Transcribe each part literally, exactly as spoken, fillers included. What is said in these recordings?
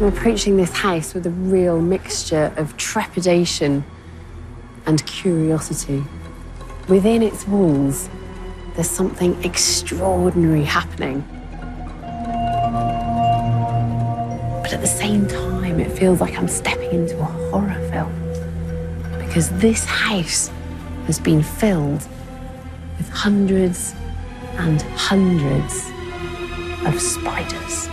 I'm approaching this house with a real mixture of trepidation and curiosity. Within its walls, there's something extraordinary happening. But at the same time, it feels like I'm stepping into a horror film. Because this house has been filled with hundreds and hundreds of spiders.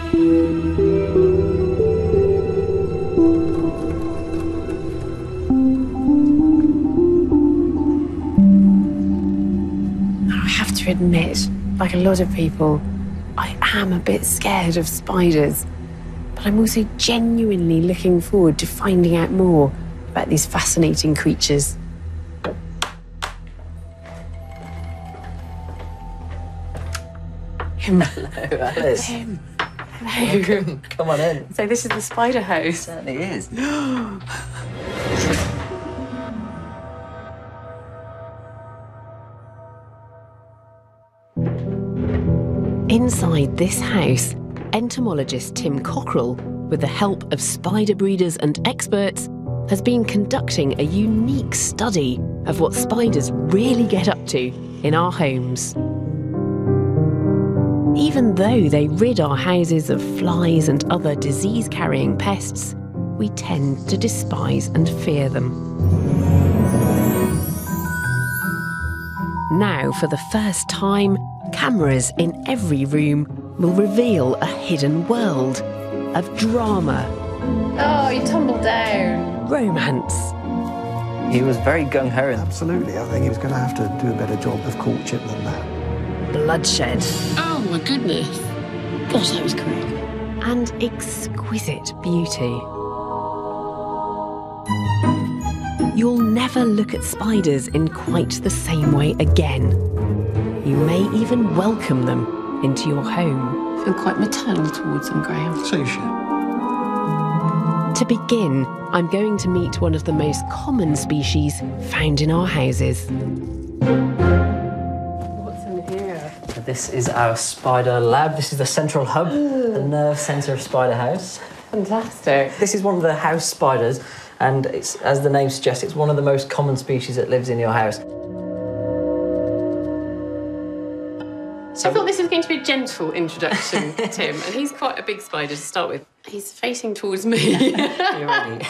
I have to admit, like a lot of people, I am a bit scared of spiders, but I'm also genuinely looking forward to finding out more about these fascinating creatures. Hello, Alice. Tim. Hello. Welcome. Come on in. So this is the spider house. It certainly is. Inside this house, entomologist Tim Cockrell, with the help of spider breeders and experts, has been conducting a unique study of what spiders really get up to in our homes. Even though they rid our houses of flies and other disease-carrying pests, we tend to despise and fear them. Now, for the first time, cameras in every room will reveal a hidden world of drama. Oh, you tumbled down. Romance. He was very gung-ho. Absolutely. I think he was going to have to do a better job of courtship than that. Bloodshed. Oh, my goodness. Gosh, that was quick. And exquisite beauty. You'll never look at spiders in quite the same way again. You may even welcome them into your home. I feel quite maternal towards them, Graham. So you should. To begin, I'm going to meet one of the most common species found in our houses. What's in here? This is our spider lab. This is the central hub, the nerve centre of Spider House. Fantastic. This is one of the house spiders, and it's, as the name suggests, it's one of the most common species that lives in your house. So I thought this was going to be a gentle introduction, Tim, and he's quite a big spider to start with. He's facing towards me. You ready?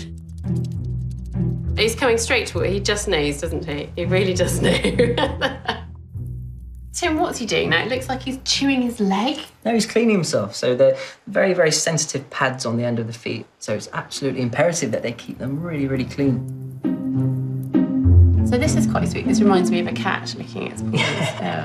He's coming straight toward he just knows, doesn't he? He really does know. Tim, what's he doing now? It looks like he's chewing his leg. No, he's cleaning himself. So they're very, very sensitive pads on the end of the feet. So it's absolutely imperative that they keep them really, really clean. So this is quite sweet. This reminds me of a cat licking its paws. Yeah.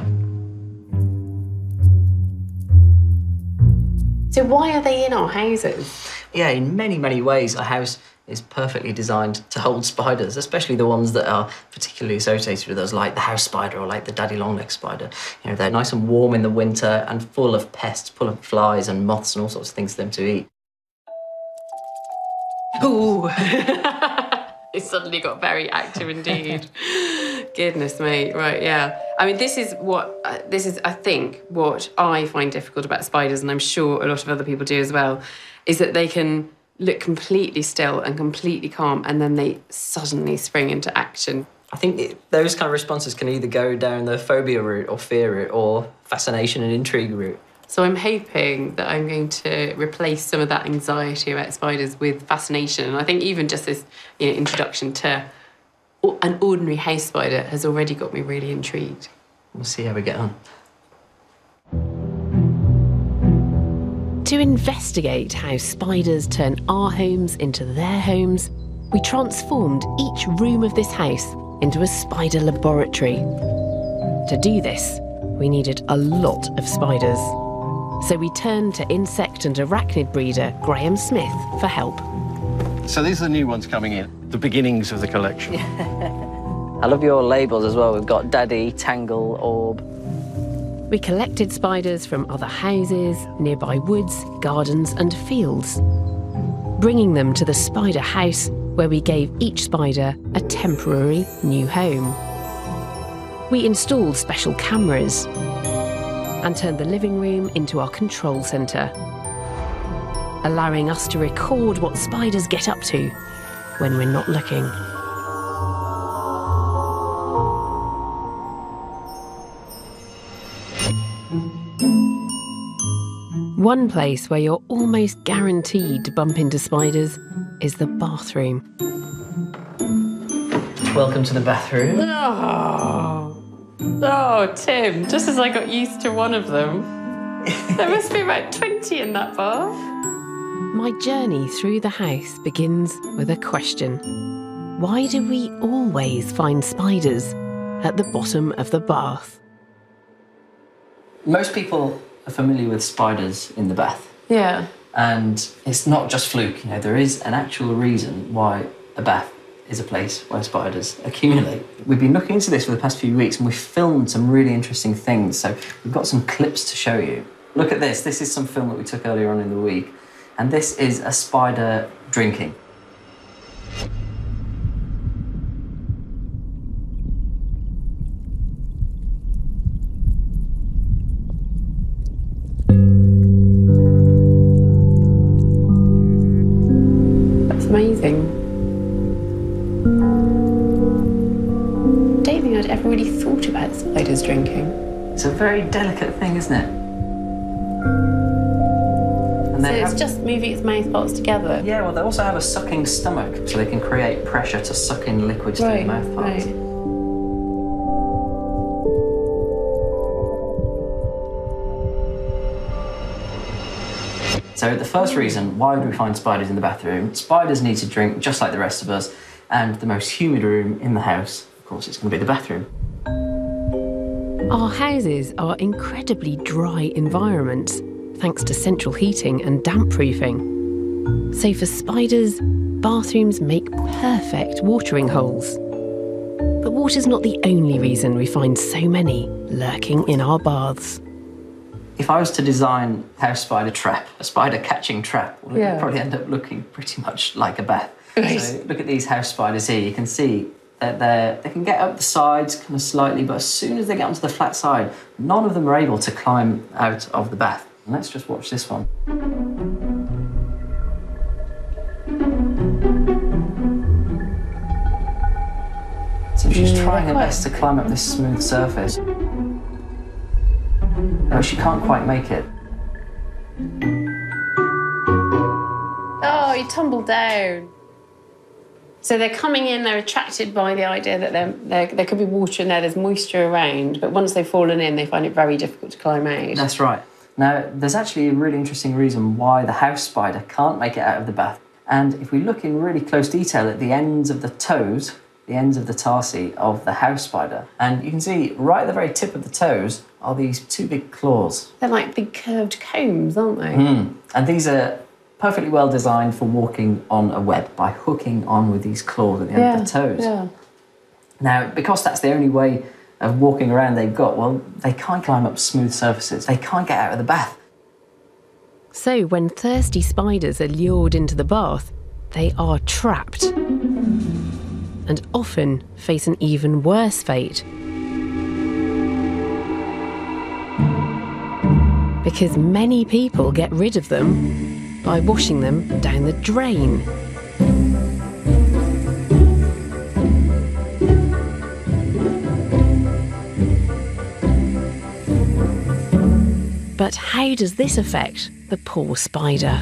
So why are they in our houses? Yeah, in many, many ways, a house is perfectly designed to hold spiders, especially the ones that are particularly associated with us, like the house spider or like the Daddy Longlegs spider. You know, they're nice and warm in the winter and full of pests, full of flies and moths and all sorts of things for them to eat. Ooh. It suddenly got very active indeed. Goodness me, right, yeah. I mean, this is what, uh, this is, I think, what I find difficult about spiders, and I'm sure a lot of other people do as well, is that they can look completely still and completely calm, and then they suddenly spring into action. I think it, those kind of responses can either go down the phobia route or fear route or fascination and intrigue route. So I'm hoping that I'm going to replace some of that anxiety about spiders with fascination. And I think even just this, you know, introduction to an ordinary house spider has already got me really intrigued. We'll see how we get on. To investigate how spiders turn our homes into their homes, we transformed each room of this house into a spider laboratory. To do this, we needed a lot of spiders. So we turned to insect and arachnid breeder Graham Smith for help. So these are the new ones coming in, the beginnings of the collection. I love your labels as well. We've got Daddy, Tangle, Orb. We collected spiders from other houses, nearby woods, gardens and fields, bringing them to the spider house where we gave each spider a temporary new home. We installed special cameras and turned the living room into our control centre. allowing us to record what spiders get up to when we're not looking. One place where you're almost guaranteed to bump into spiders is the bathroom. Welcome to the bathroom. Oh, oh, Tim, just as I got used to one of them, there must be about twenty in that bath. My journey through the house begins with a question. Why do we always find spiders at the bottom of the bath? Most people are familiar with spiders in the bath. Yeah. And it's not just fluke, you know, there is an actual reason why a bath is a place where spiders accumulate. We've been looking into this for the past few weeks and we've filmed some really interesting things, so we've got some clips to show you. Look at this, this is some film that we took earlier on in the week, and this is a spider drinking. Amazing. I don't think I'd ever really thought about spiders drinking. It's a very delicate thing, isn't it? And So they it's have, just moving its mouth parts together. yeah, well, they also have a sucking stomach, so they can create pressure to suck in liquids through the Right, mouth parts. right. So the first reason, why would we find spiders in the bathroom? Spiders need to drink just like the rest of us, and the most humid room in the house, of course, it's going to be the bathroom. Our houses are incredibly dry environments, thanks to central heating and damp proofing. So for spiders, bathrooms make perfect watering holes. But water's not the only reason we find so many lurking in our baths. If I was to design a house spider trap, a spider catching trap, well, it Yeah. would probably end up looking pretty much like a bath. Right. So look at these house spiders here. You can see that they they can get up the sides kind of slightly, but as soon as they get onto the flat side, none of them are able to climb out of the bath. And let's just watch this one. So she's Yeah, trying her quite- best to climb up this smooth surface. No, she can't quite make it. Oh, you tumbled down. So they're coming in, they're attracted by the idea that they're, they're, there could be water in there, there's moisture around, but once they've fallen in, they find it very difficult to climb out. That's right. Now, there's actually a really interesting reason why the house spider can't make it out of the bath. And if we look in really close detail at the ends of the toes, the ends of the tarsi of the house spider, and you can see right at the very tip of the toes are these two big claws. They're like big curved combs, aren't they? Mm. And these are perfectly well designed for walking on a web by hooking on with these claws at the end Yeah, of the toes. yeah. Now, because that's the only way of walking around they've got, well, they can't climb up smooth surfaces. They can't get out of the bath. So when thirsty spiders are lured into the bath, they are trapped and often face an even worse fate. Because many people get rid of them by washing them down the drain. But how does this affect the poor spider?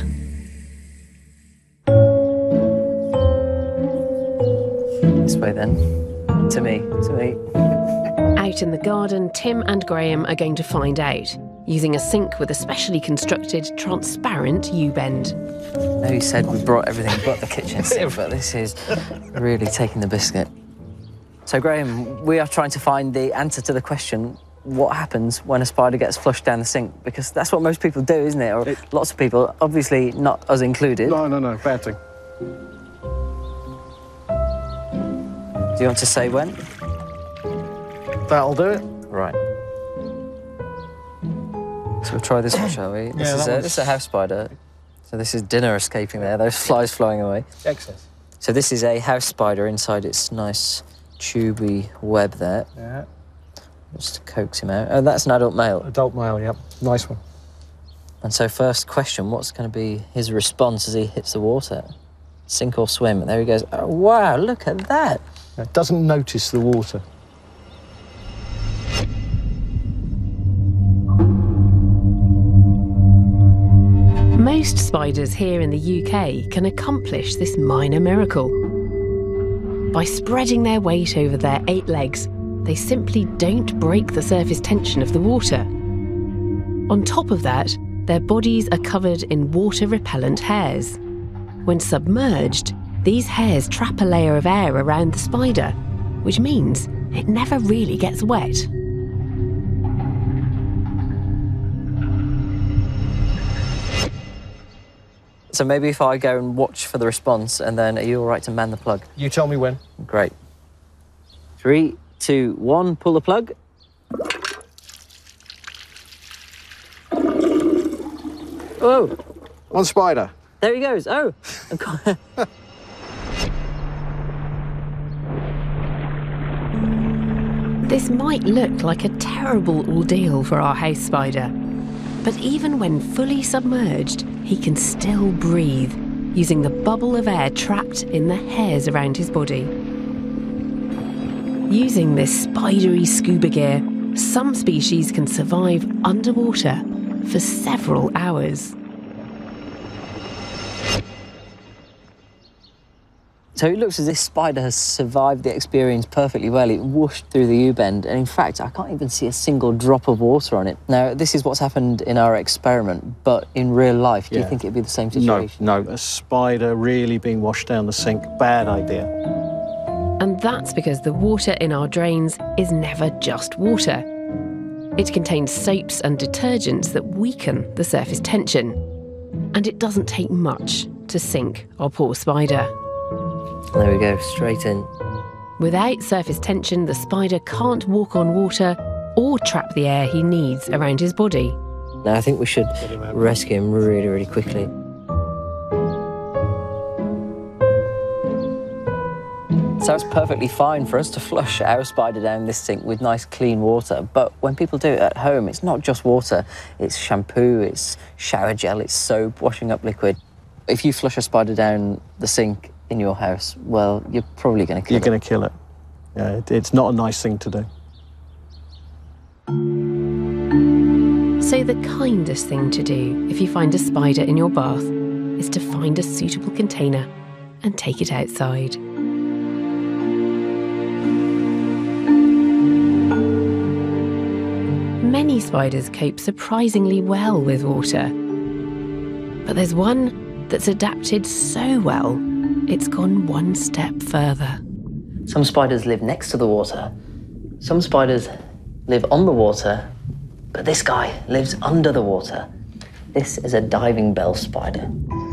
This way then. To me, to me. Out in the garden, Tim and Graham are going to find out, using a sink with a specially constructed transparent U-bend. I know you said we brought everything but the kitchen sink, but this is really taking the biscuit. So, Graham, we are trying to find the answer to the question, what happens when a spider gets flushed down the sink? Because that's what most people do, isn't it? Or It- lots of people, obviously not us included. No, no, no, bad thing. Do you want to say when? That'll do it. Right. So we'll try this one, shall we? This, Yeah, is, that a, one's- this is a house spider. So this is dinner escaping there, those flies flying away. Excess. So this is a house spider inside its nice tubey web there. Yeah. Just to coax him out. Oh, that's an adult male. Adult male, yep. Nice one. And so first question, what's going to be his response as he hits the water? Sink or swim? And there he goes. Oh, wow, look at that. It doesn't notice the water. Most spiders here in the U K can accomplish this minor miracle. By spreading their weight over their eight legs, they simply don't break the surface tension of the water. On top of that, their bodies are covered in water-repellent hairs. When submerged, these hairs trap a layer of air around the spider, which means it never really gets wet. So maybe if I go and watch for the response, and then are you all right to man the plug? You tell me when. Great. Three, two, one, pull the plug. Oh, One spider. there he goes. Oh. This might look like a terrible ordeal for our house spider, but even when fully submerged, he can still breathe, using the bubble of air trapped in the hairs around his body. Using this spidery scuba gear, some species can survive underwater for several hours. So it looks as if spider has survived the experience perfectly well. It whooshed through the U-bend, and in fact, I can't even see a single drop of water on it. Now, this is what's happened in our experiment, but in real life, do Yeah. you think it'd be the same No, situation? no. A spider really being washed down the sink, bad idea. And that's because the water in our drains is never just water. It contains soaps and detergents that weaken the surface tension. And it doesn't take much to sink our poor spider. There we go, straight in. Without surface tension, the spider can't walk on water or trap the air he needs around his body. Now, I think we should rescue him really, really quickly. So it's perfectly fine for us to flush our spider down this sink with nice clean water, but when people do it at home, it's not just water, it's shampoo, it's shower gel, it's soap, washing up liquid. If you flush a spider down the sink in your house, well, you're probably going to kill You're it. going to kill it. Yeah, it. It's not a nice thing to do. So the kindest thing to do if you find a spider in your bath is to find a suitable container and take it outside. Many spiders cope surprisingly well with water, but there's one that's adapted so well, it's gone one step further. Some spiders live next to the water. Some spiders live on the water, but this guy lives under the water. This is a diving bell spider.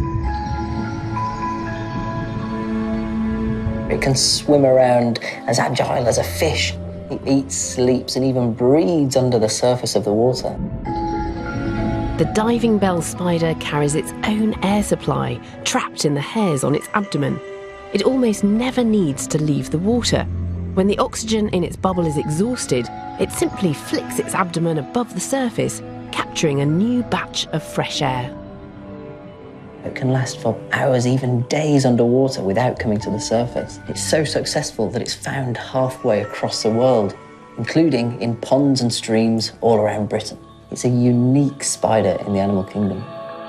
It can swim around as agile as a fish. It eats, sleeps, and even breathes under the surface of the water. The diving bell spider carries its own air supply trapped in the hairs on its abdomen. It almost never needs to leave the water. When the oxygen in its bubble is exhausted, it simply flicks its abdomen above the surface, capturing a new batch of fresh air. It can last for hours, even days underwater without coming to the surface. It's so successful that it's found halfway across the world, including in ponds and streams all around Britain. It's a unique spider in the animal kingdom.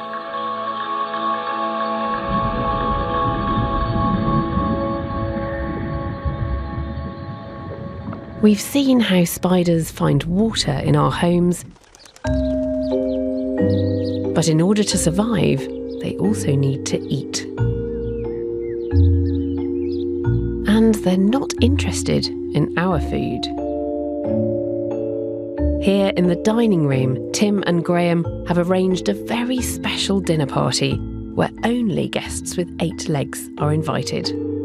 We've seen how spiders find water in our homes, but in order to survive, they also need to eat. And they're not interested in our food. Here in the dining room, Tim and Graham have arranged a very special dinner party where only guests with eight legs are invited.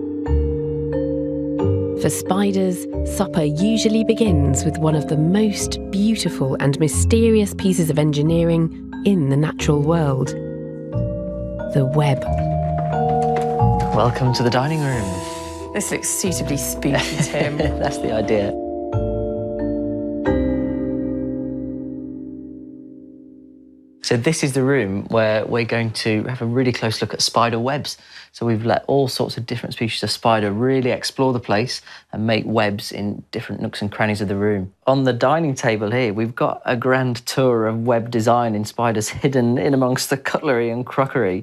For spiders, supper usually begins with one of the most beautiful and mysterious pieces of engineering in the natural world: the web. Welcome to the dining room. This looks suitably spooky, Tim. That's the idea. So this is the room where we're going to have a really close look at spider webs. So we've let all sorts of different species of spider really explore the place and make webs in different nooks and crannies of the room. On the dining table here, we've got a grand tour of web design in spiders hidden in amongst the cutlery and crockery.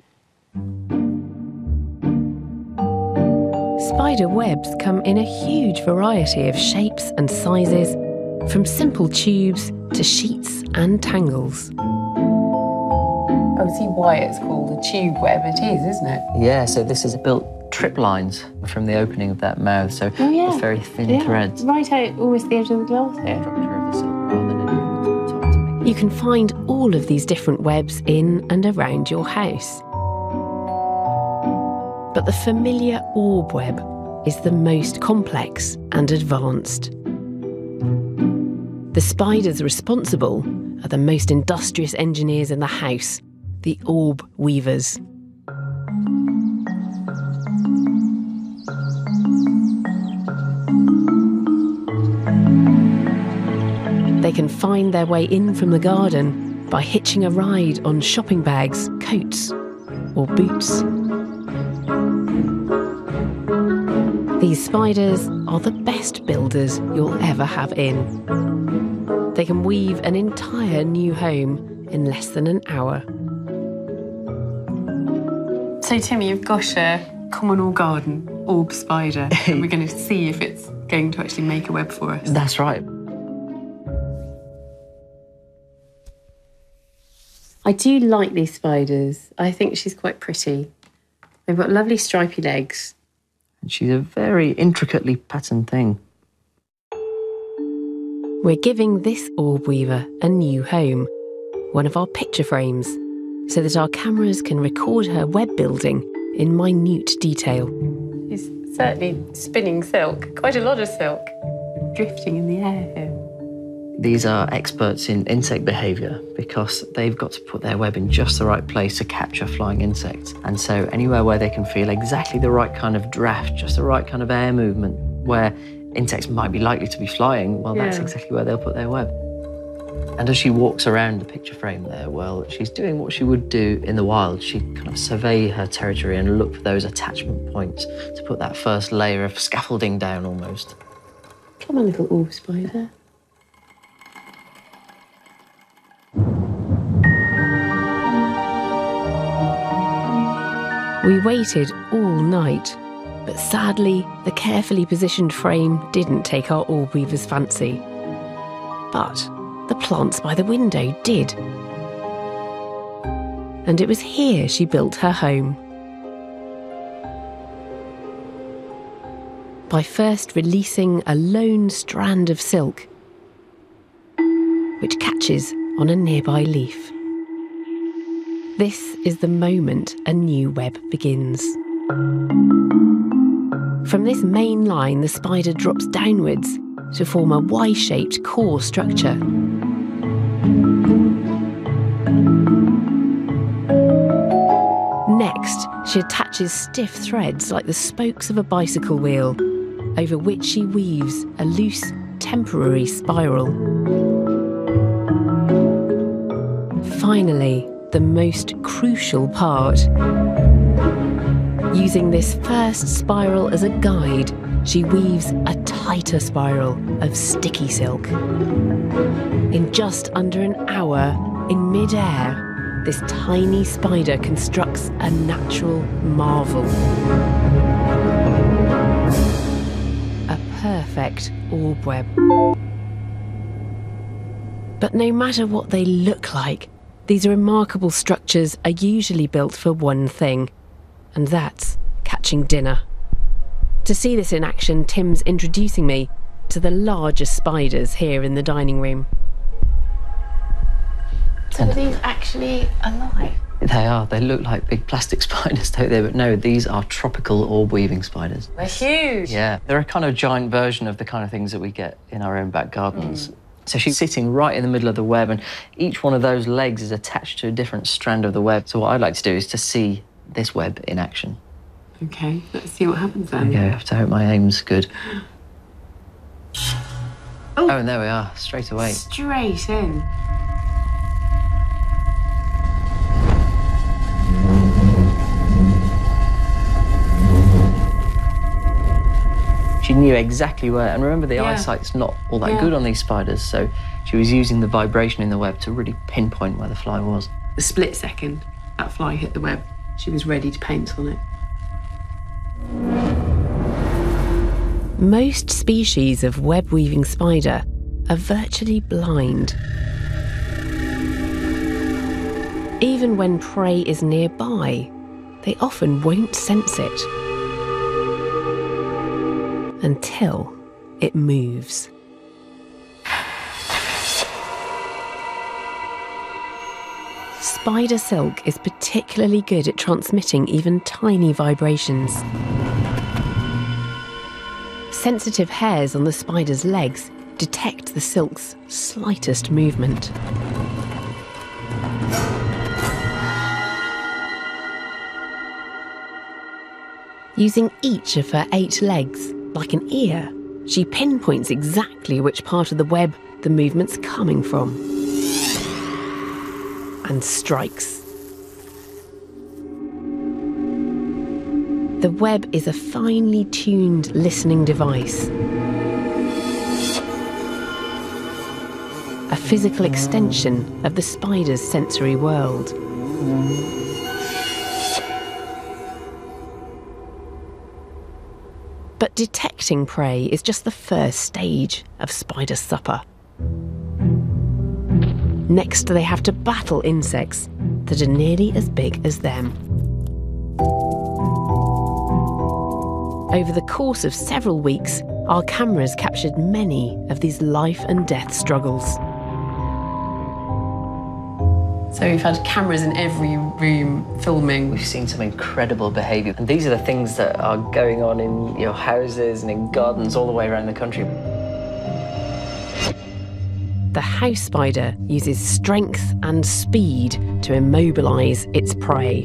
Spider webs come in a huge variety of shapes and sizes, from simple tubes to sheets and tangles. I see why it's called a tube web. It is, isn't it? Yeah, so this is built trip lines from the opening of that mouth, so Oh, yeah. it's very thin Yeah. threads. Right out almost the edge of the glass here. Structure of the silk rather than in the top to make it- You can find all of these different webs in and around your house. But the familiar orb web is the most complex and advanced. The spiders responsible are the most industrious engineers in the house, the orb weavers. They can find their way in from the garden by hitching a ride on shopping bags, coats, or boots. These spiders are the best builders you'll ever have in. They can weave an entire new home in less than an hour. So, Timmy, you've got a common or garden orb spider, and we're going to see if it's going to actually make a web for us. That's right. I do like these spiders. I think she's quite pretty. They've got lovely stripy legs. And she's a very intricately patterned thing. We're giving this orb weaver a new home, one of our picture frames, so that our cameras can record her web building in minute detail. She's certainly spinning silk, quite a lot of silk, drifting in the air here. These are experts in insect behaviour because they've got to put their web in just the right place to capture flying insects. And so anywhere where they can feel exactly the right kind of draft, just the right kind of air movement, where insects might be likely to be flying, well, that's Yeah. exactly where they'll put their web. And as she walks around the picture frame there, well, she's doing what she would do in the wild. She'd kind of survey her territory and look for those attachment points to put that first layer of scaffolding down almost. Come on, little orb spider. We waited all night, but sadly, the carefully positioned frame didn't take our orb weaver's fancy. But the plants by the window did. And it was here she built her home. By first releasing a lone strand of silk, which catches on a nearby leaf. This is the moment a new web begins. From this main line, the spider drops downwards to form a Y-shaped core structure. Next, she attaches stiff threads like the spokes of a bicycle wheel, over which she weaves a loose, temporary spiral. Finally, the most crucial part. Using this first spiral as a guide, she weaves a tighter spiral of sticky silk. In just under an hour, in mid-air, this tiny spider constructs a natural marvel. A perfect orb web. But no matter what they look like, these remarkable structures are usually built for one thing, and that's catching dinner. To see this in action, Tim's introducing me to the largest spiders here in the dining room. So are these actually alive? They are. They look like big plastic spiders, don't they? But no, these are tropical orb weaving spiders. They're huge. Yeah, they're a kind of giant version of the kind of things that we get in our own back gardens. Mm. So she's sitting right in the middle of the web, and each one of those legs is attached to a different strand of the web. So what I'd like to do is to see this web in action. Okay, let's see what happens then. Okay, I have to hope my aim's good. Oh, oh and there we are, straight away. Straight in. knew exactly where. And remember, the Yeah. eyesight's not all that Yeah. good on these spiders, so she was using the vibration in the web to really pinpoint where the fly was. The split second that fly hit the web, she was ready to pounce on it. Most species of web-weaving spider are virtually blind. Even when prey is nearby, they often won't sense it until it moves. Spider silk is particularly good at transmitting even tiny vibrations. Sensitive hairs on the spider's legs detect the silk's slightest movement. Using each of her eight legs, like an ear, she pinpoints exactly which part of the web the movement's coming from. And strikes. The web is a finely tuned listening device. A physical extension of the spider's sensory world. But detecting prey is just the first stage of spider supper. Next, they have to battle insects that are nearly as big as them. Over the course of several weeks, our cameras captured many of these life and death struggles. So we've had cameras in every room filming. We've seen some incredible behaviour. And these are the things that are going on in your houses and in gardens all the way around the country. The house spider uses strength and speed to immobilise its prey.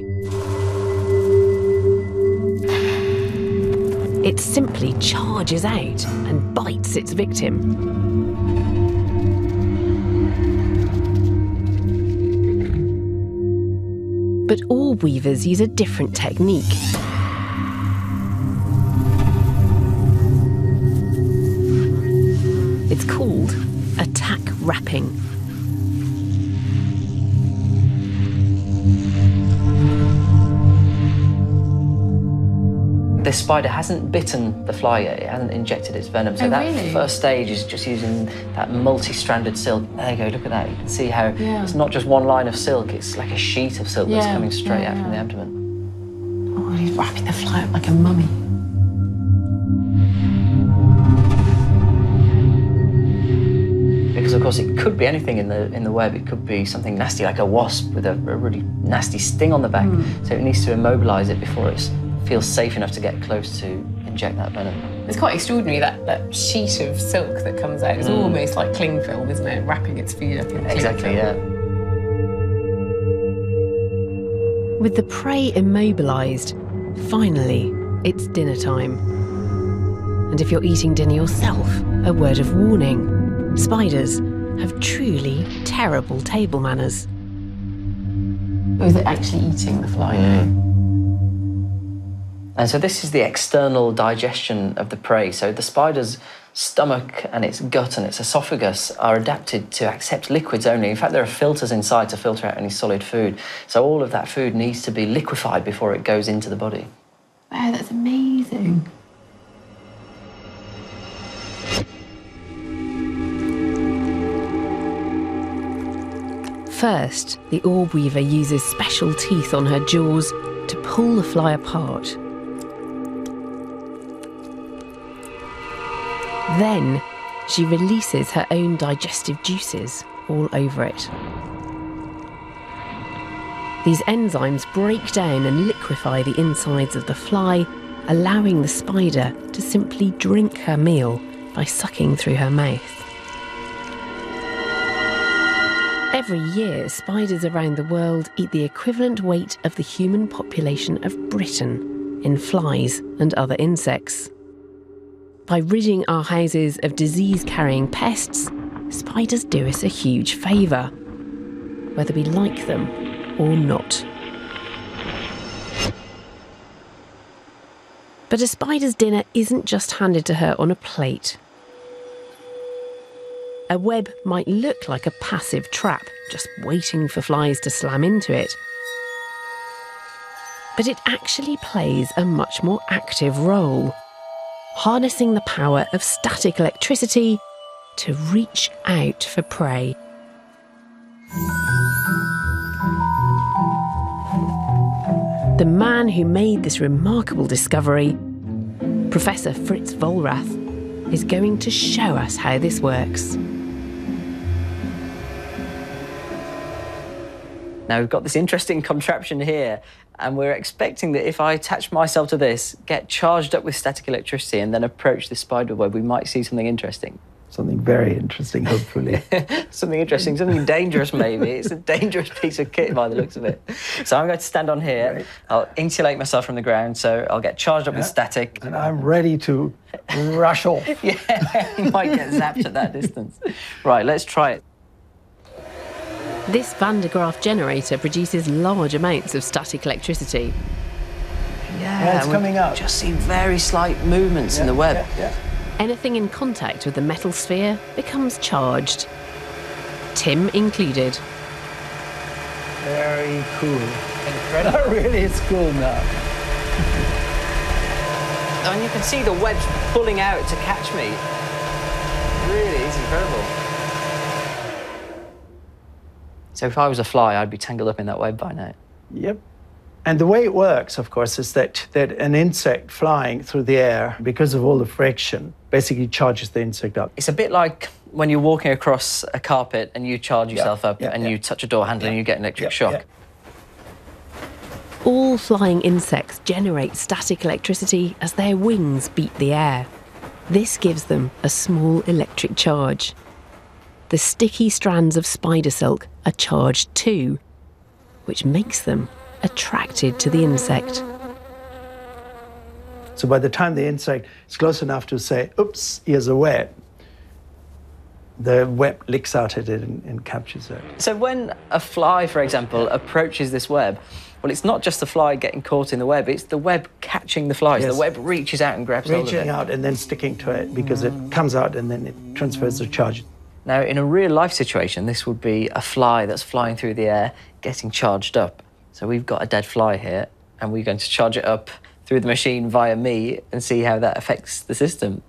It simply charges out and bites its victim. But orb weavers use a different technique. It's called attack wrapping. The spider hasn't bitten the fly yet, it hasn't injected its venom. So Oh, that really? first stage is just using that multi-stranded silk. There you go, look at that. You can see how Yeah. it's not just one line of silk, it's like a sheet of silk that's Yeah, coming straight yeah, out from the yeah. abdomen. Oh, he's wrapping the fly up like a mummy. Because of course it could be anything in the in the web. It could be something nasty like a wasp with a, a really nasty sting on the back. Mm. So it needs to immobilise it before it feels safe enough to get close to inject that venom. It's quite extraordinary, that, that sheet of silk that comes out. It's Mm. almost like cling film, isn't it? Wrapping its food up in cling Exactly, film. yeah. With the prey immobilised, finally, it's dinner time. And if you're eating dinner yourself, a word of warning. Spiders have truly terrible table manners. Or is it actually eating the fly? And so this is the external digestion of the prey. So the spider's stomach and its gut and its esophagus are adapted to accept liquids only. In fact, there are filters inside to filter out any solid food. So all of that food needs to be liquefied before it goes into the body. Wow, that's amazing. First, the orb weaver uses special teeth on her jaws to pull the fly apart. Then, she releases her own digestive juices all over it. These enzymes break down and liquefy the insides of the fly, allowing the spider to simply drink her meal by sucking through her mouth. Every year, spiders around the world eat the equivalent weight of the human population of Britain in flies and other insects. By ridding our houses of disease-carrying pests, spiders do us a huge favour, whether we like them or not. But a spider's dinner isn't just handed to her on a plate. A web might look like a passive trap, just waiting for flies to slam into it. But it actually plays a much more active role, harnessing the power of static electricity to reach out for prey. The man who made this remarkable discovery, Professor Fritz Vollrath, is going to show us how this works. Now we've got this interesting contraption here, and we're expecting that if I attach myself to this, get charged up with static electricity and then approach the spider web, we might see something interesting. Something very interesting, hopefully. Something interesting, something dangerous maybe. It's a dangerous piece of kit by the looks of it. So I'm going to stand on here. Right. I'll insulate myself from the ground, so I'll get charged up yeah. with static. And I'm ready to rush off. Yeah, you might get zapped at that distance. Right, let's try it. This Van de Graaff generator produces large amounts of static electricity. Yeah, yeah it's coming up. Just see very slight movements yeah, in the web. Yeah, yeah. Anything in contact with the metal sphere becomes charged. Tim included. Very cool. Incredible. Really, it's cool now. I mean, you can see the webs pulling out to catch me. Really, it's incredible. So if I was a fly, I'd be tangled up in that web by now. Yep. And the way it works, of course, is that, that an insect flying through the air, because of all the friction, basically charges the insect up. It's a bit like when you're walking across a carpet and you charge yourself yeah, up yeah, and yeah. you touch a door handle yeah. and you get an electric yeah, shock. Yeah. All flying insects generate static electricity as their wings beat the air. This gives them a small electric charge. The sticky strands of spider silk are charged too, which makes them attracted to the insect. So by the time the insect is close enough to say, oops, here's a web, the web licks out at it and, and captures it. So when a fly, for example, approaches this web, well, it's not just the fly getting caught in the web, it's the web catching the flies. Yes. The web reaches out and grabs hold of it. Reaching out and then sticking to it because it comes out and then it transfers the charge. Now, in a real-life situation, this would be a fly that's flying through the air, getting charged up. So we've got a dead fly here, and we're going to charge it up through the machine via me and see how that affects the system.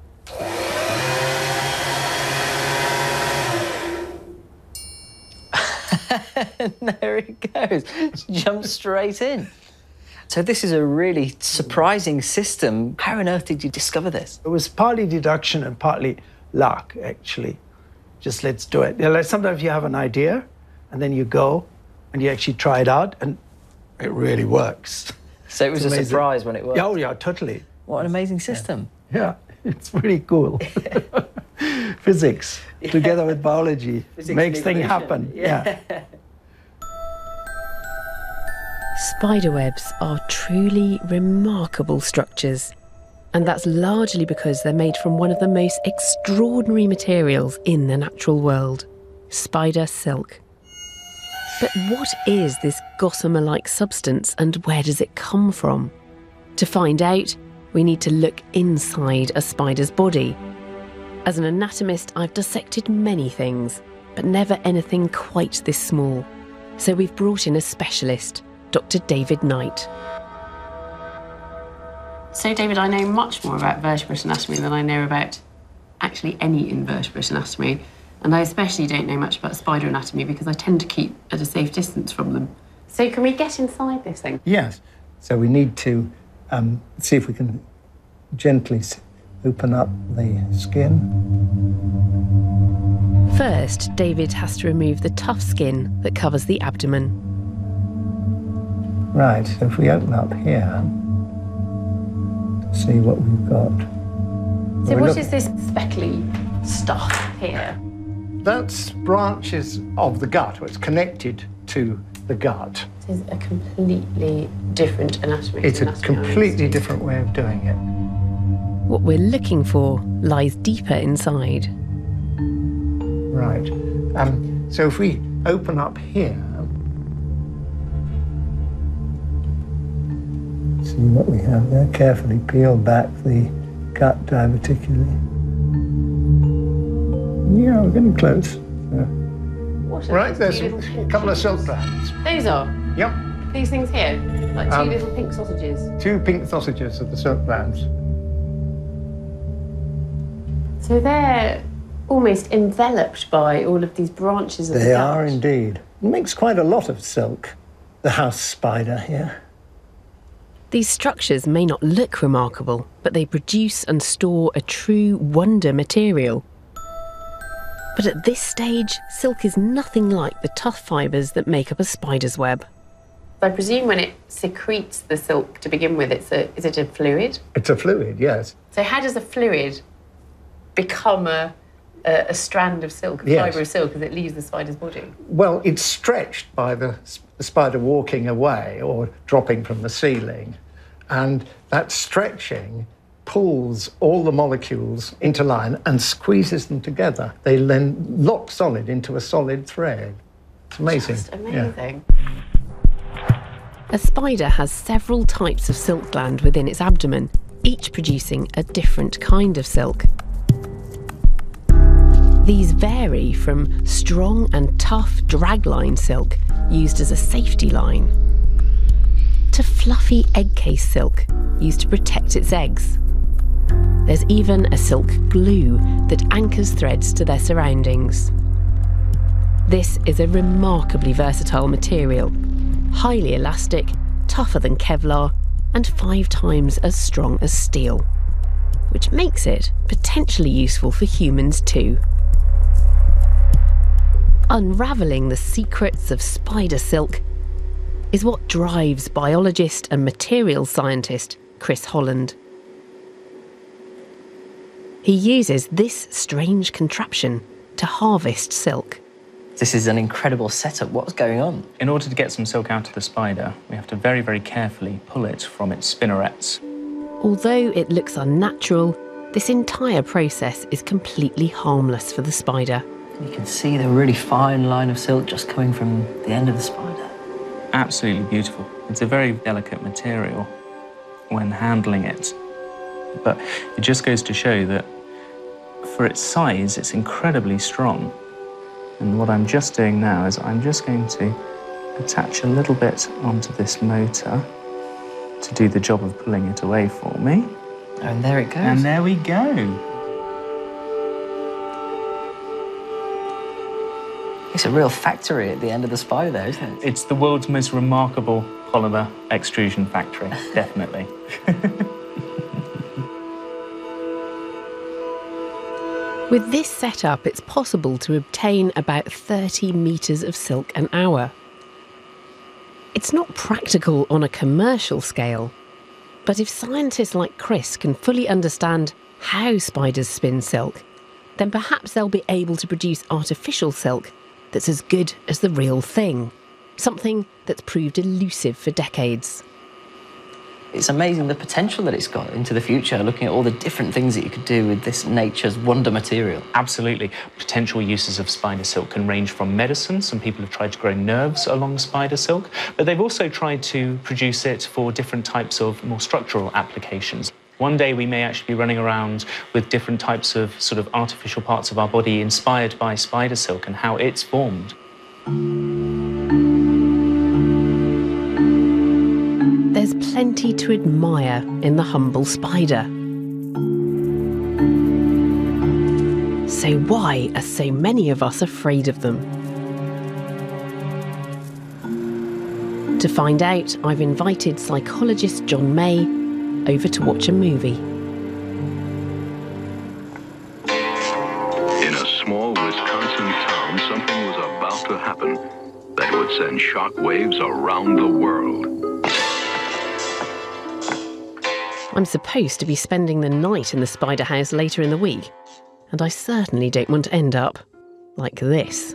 And there it goes. It's jumped straight in. So this is a really surprising system. How on earth did you discover this? It was partly deduction and partly luck, actually. Just let's do it. You know, like sometimes you have an idea, and then you go, and you actually try it out, and it really works. So it was It's a amazing. surprise when it worked? Oh, yeah, totally. What an amazing system. Yeah, it's pretty cool. Physics, yeah. Together with biology, Physics makes and things evolution. happen. Yeah. yeah. Spiderwebs are truly remarkable structures, and that's largely because they're made from one of the most extraordinary materials in the natural world, spider silk. But what is this gossamer-like substance and where does it come from? To find out, we need to look inside a spider's body. As an anatomist, I've dissected many things, but never anything quite this small. So we've brought in a specialist, Doctor David Knight. So, David, I know much more about vertebrate anatomy than I know about actually any invertebrate anatomy. And I especially don't know much about spider anatomy because I tend to keep at a safe distance from them. So can we get inside this thing? Yes. So we need to um, see if we can gently open up the skin. First, David has to remove the tough skin that covers the abdomen. Right, so if we open up here, see what we've got. So We're what look- is this speckly stuff here? That's branches of the gut, or it's connected to the gut. It is a completely different anatomy. It's to a anatomy I'm completely used to. different way of doing it. What we're looking for lies deeper inside. Right. Um, so if we open up here, see see what we have there. Carefully peel back the gut diverticularly. Yeah, we're getting close. So. What are Right, those there's two a little couple of creatures? silk glands. Those are? Yep, These things here? Like two Um, little pink sausages? two pink sausages of the silk glands. So they're almost enveloped by all of these branches of the They gut. are indeed. It makes quite a lot of silk, the house spider here. These structures may not look remarkable, but they produce and store a true wonder material. But at this stage, silk is nothing like the tough fibres that make up a spider's web. I presume when it secretes the silk to begin with, it's a, is it a fluid? It's a fluid, yes. So how does a fluid become a, a, a strand of silk, a Yes. fibre of silk, as it leaves the spider's body? Well, it's stretched by the, the spider walking away or dropping from the ceiling. And that stretching pulls all the molecules into line and squeezes them together. They then lock solid into a solid thread. It's amazing. Just Yeah. amazing. A spider has several types of silk gland within its abdomen, each producing a different kind of silk. These vary from strong and tough dragline silk used as a safety line to fluffy egg case silk used to protect its eggs. There's even a silk glue that anchors threads to their surroundings. This is a remarkably versatile material, highly elastic, tougher than Kevlar, and five times as strong as steel, which makes it potentially useful for humans too. Unravelling the secrets of spider silk is what drives biologist and materials scientist Chris Holland. He uses this strange contraption to harvest silk. This is an incredible setup. What's going on? In order to get some silk out of the spider, we have to very, very carefully pull it from its spinnerets. Although it looks unnatural, this entire process is completely harmless for the spider. You can see the really fine line of silk just coming from the end of the spider. Absolutely beautiful. It's a very delicate material when handling it, but it just goes to show that for its size, it's incredibly strong. And what I'm just doing now is I'm just going to attach a little bit onto this motor to do the job of pulling it away for me. And there it goes. And there we go. It's a real factory at the end of the spider, isn't it? It's the world's most remarkable polymer extrusion factory, definitely. With this setup, it's possible to obtain about thirty metres of silk an hour. It's not practical on a commercial scale, but if scientists like Chris can fully understand how spiders spin silk, then perhaps they'll be able to produce artificial silk that's as good as the real thing, something that's proved elusive for decades. It's amazing the potential that it's got into the future, looking at all the different things that you could do with this nature's wonder material. Absolutely. Potential uses of spider silk can range from medicine. Some people have tried to grow nerves along spider silk, but they've also tried to produce it for different types of more structural applications. One day we may actually be running around with different types of sort of artificial parts of our body inspired by spider silk and how it's formed. There's plenty to admire in the humble spider. So why are so many of us afraid of them? To find out, I've invited psychologist John May over to watch a movie. In a small Wisconsin town, something was about to happen that would send shockwaves around the world. I'm supposed to be spending the night in the spider house later in the week, and I certainly don't want to end up like this.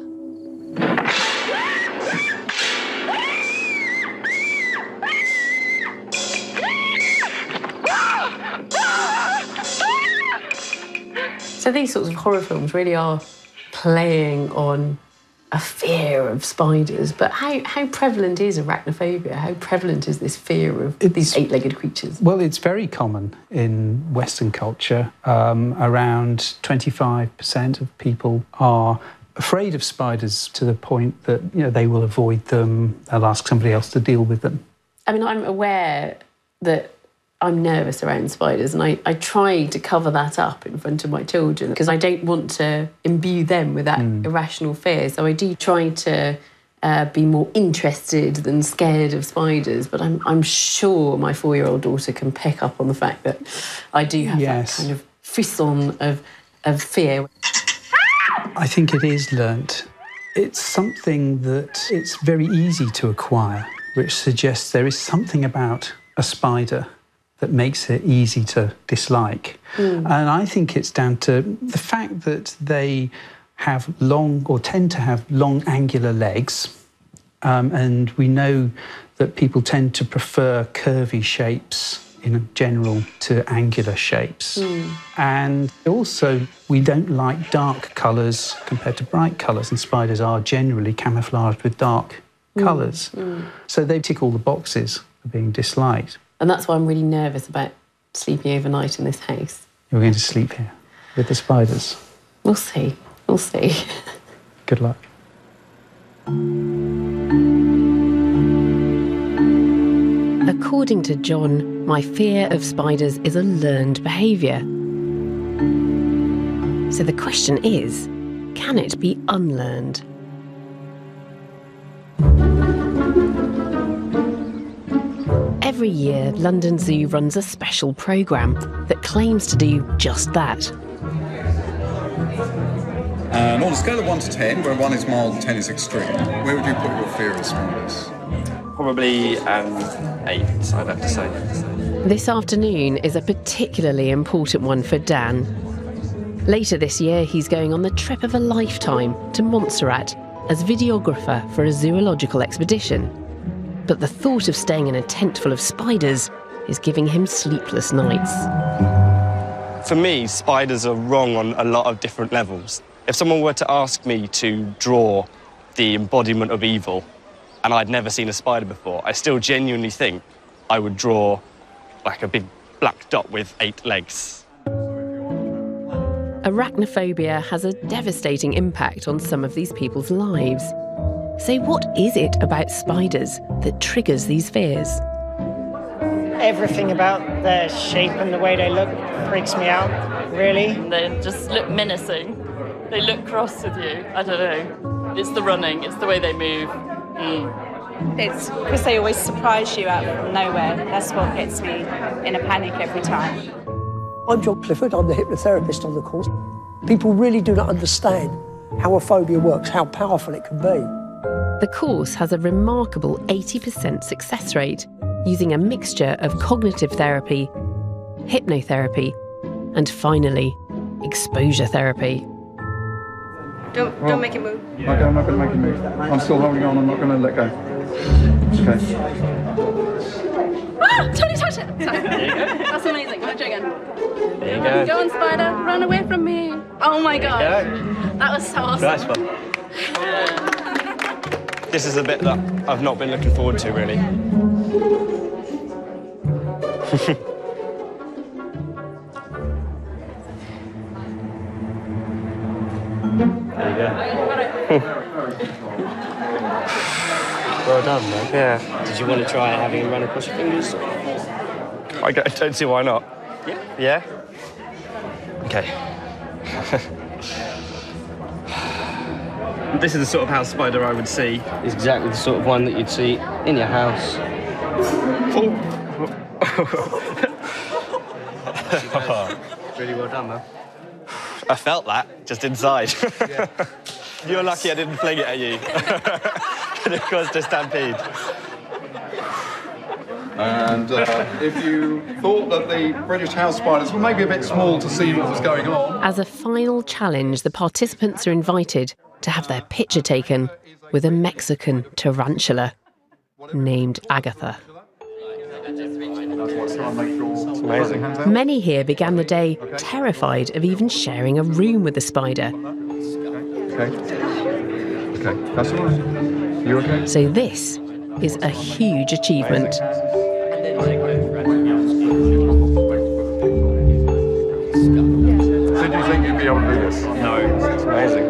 So these sorts of horror films really are playing on a fear of spiders, but how, how prevalent is arachnophobia? How prevalent is this fear of It's, these eight-legged creatures? Well, it's very common in Western culture. Um, around twenty-five percent of people are afraid of spiders to the point that, you know, they will avoid them, they'll ask somebody else to deal with them. I mean, I'm aware that I'm nervous around spiders, and I, I try to cover that up in front of my children because I don't want to imbue them with that mm. irrational fear. So I do try to uh, be more interested than scared of spiders, but I'm, I'm sure my four-year-old daughter can pick up on the fact that I do have yes. that kind of frisson of, of fear. I think it is learnt. It's something that it's very easy to acquire, which suggests there is something about a spider that makes it easy to dislike. Mm. And I think it's down to the fact that they have long, or tend to have long angular legs, um, and we know that people tend to prefer curvy shapes in general to angular shapes. Mm. And also, we don't like dark colours compared to bright colours, and spiders are generally camouflaged with dark mm. colours. Mm. So they tick all the boxes for being disliked. And that's why I'm really nervous about sleeping overnight in this house. You're going to sleep here with the spiders? We'll see. We'll see. Good luck. According to John, my fear of spiders is a learned behaviour. So the question is, can it be unlearned? Every year, London Zoo runs a special programme that claims to do just that. And on a scale of one to ten, where one is mild and ten is extreme, where would you put your fear of spiders? Probably um, eight, I'd have to say. This afternoon is a particularly important one for Dan. Later this year, he's going on the trip of a lifetime to Montserrat as videographer for a zoological expedition. But the thought of staying in a tent full of spiders is giving him sleepless nights. For me, spiders are wrong on a lot of different levels. If someone were to ask me to draw the embodiment of evil, and I'd never seen a spider before, I still genuinely think I would draw like a big black dot with eight legs. Arachnophobia has a devastating impact on some of these people's lives. So what is it about spiders that triggers these fears? Everything about their shape and the way they look freaks me out, really. They just look menacing. They look cross with you. I don't know. It's the running, it's the way they move. Mm. It's because they always surprise you out of nowhere. That's what gets me in a panic every time. I'm John Clifford, I'm the hypnotherapist on the course. People really do not understand how a phobia works, how powerful it can be. The course has a remarkable eighty percent success rate, using a mixture of cognitive therapy, hypnotherapy, and finally, exposure therapy. Don't, well, don't make it move. Okay, I'm not going to make it move. I'm still holding on, I'm not going to let go. Okay. Ah! Tony touched it! Sorry. There you go. That's amazing. I'll try again. There you go. Go on, spider. Run away from me. Oh my god. That was so awesome. Nice one. This is a bit that I've not been looking forward to, really. There you go. Well done, man. Yeah. Did you want to try having him run across your fingers? I don't see why not. Yeah? Yeah? Okay. This is the sort of house spider I would see. It's exactly the sort of one that you'd see in your house. Really well done, man. I felt that, just inside. Yeah. You're lucky I didn't fling it at you. It caused a stampede. And uh, if you thought that the British house spiders were maybe a bit small to see what was going on. As a final challenge, the participants are invited to have their picture taken with a Mexican tarantula named Agatha. Amazing. Many here began the day terrified of even sharing a room with the spider. Okay. Okay, that's all right. You okay? So this is a huge achievement. So do you think you'd be able to do this? No, it's amazing.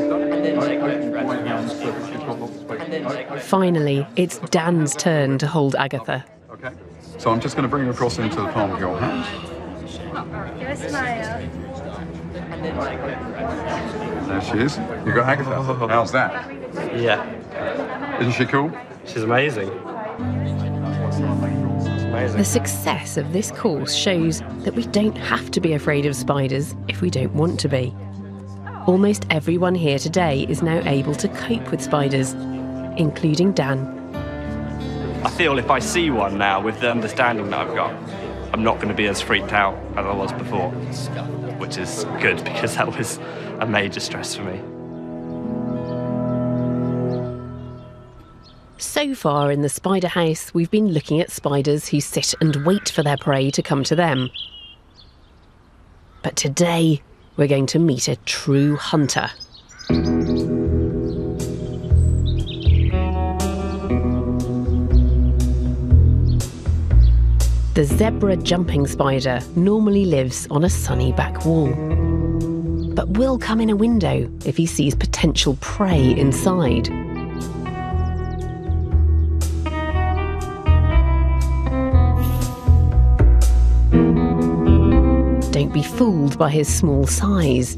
Finally, it's Dan's turn to hold Agatha. Okay. So I'm just going to bring her across into the palm of your hand. Give a smile. There she is. You've got Agatha. How's that? Yeah. Isn't she cool? She's amazing. Amazing. The success of this course shows that we don't have to be afraid of spiders if we don't want to be. Almost everyone here today is now able to cope with spiders, including Dan. I feel if I see one now with the understanding that I've got, I'm not going to be as freaked out as I was before, which is good because that was a major stress for me. So far in the spider house, we've been looking at spiders who sit and wait for their prey to come to them. But today, we're going to meet a true hunter. The zebra jumping spider normally lives on a sunny back wall, but will come in a window if he sees potential prey inside. Don't be fooled by his small size.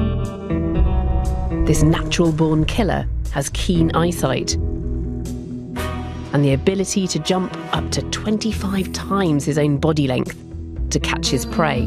This natural-born killer has keen eyesight and the ability to jump up to twenty-five times his own body length to catch his prey.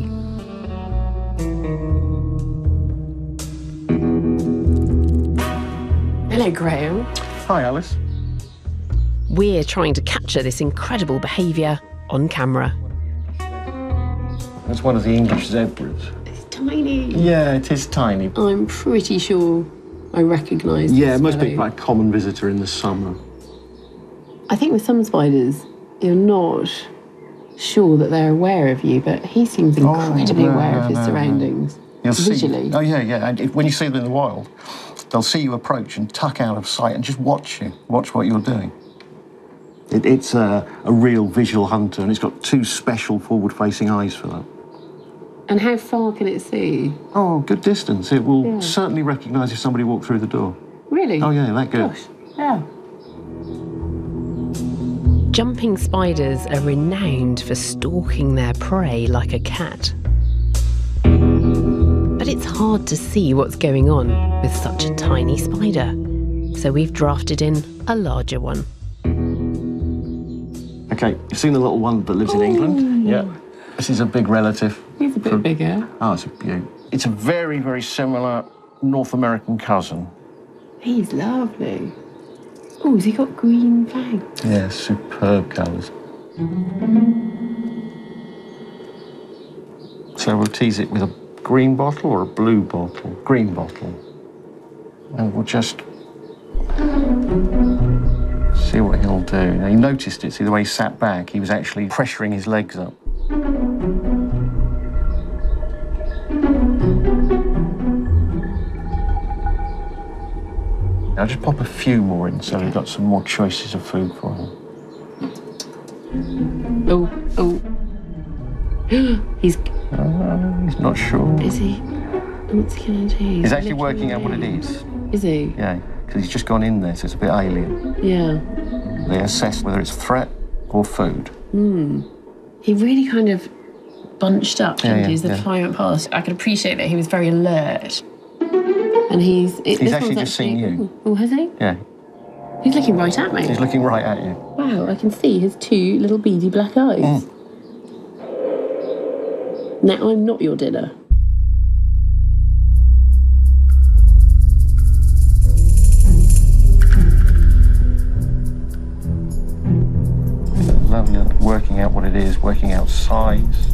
Hello, Graham. Hi, Alice. We're trying to capture this incredible behaviour on camera. That's one of the English zebras. Tiny. Yeah, it is tiny. I'm pretty sure I recognise Yeah, this it must fellow. be quite a common visitor in the summer. I think with some spiders, you're not sure that they're aware of you, but he seems incredibly Oh, no, aware no, of his no, no. surroundings. You'll Visually. See, oh, yeah, yeah. And if, when you see them in the wild, they'll see you approach and tuck out of sight and just watch you, watch what you're doing. It, it's a, a real visual hunter, and it's got two special forward-facing eyes for that. And how far can it see? Oh, good distance. It will Yeah. certainly recognise if somebody walked through the door. Really? Oh, yeah, that good. Gosh, yeah. Jumping spiders are renowned for stalking their prey like a cat. But it's hard to see what's going on with such a tiny spider. So we've drafted in a larger one. OK, you've seen the little one that lives in England? Yeah. This is a big relative. He's a bit bigger. Oh, it's a beaut. It's a very, very similar North American cousin. He's lovely. Oh, has he got green flanks? Yeah, superb colours. So we'll tease it with a green bottle or a blue bottle? Green bottle. And we'll just see what he'll do. Now, you noticed it, see the way he sat back? He was actually pressuring his legs up. I'll just pop a few more in so we've got some more choices of food for him. Oh, oh. He's... Uh, he's not sure. Is he? What's he going to do? He's actually working out what it is. Is he? Yeah, because he's just gone in there, so it's a bit alien. Yeah. They assess whether it's threat or food. Hmm. He really kind of bunched up, Yeah, didn't yeah, he, as the yeah. time went past. I could appreciate that he was very alert. And he's... It, He's this actually one's just seen you. Oh, has he? Yeah, He's looking right at me. he's looking right at you. Wow, I can see his two little beady black eyes. Mm. Now, I'm not your dinner. Lovely, working out what it is, working out size.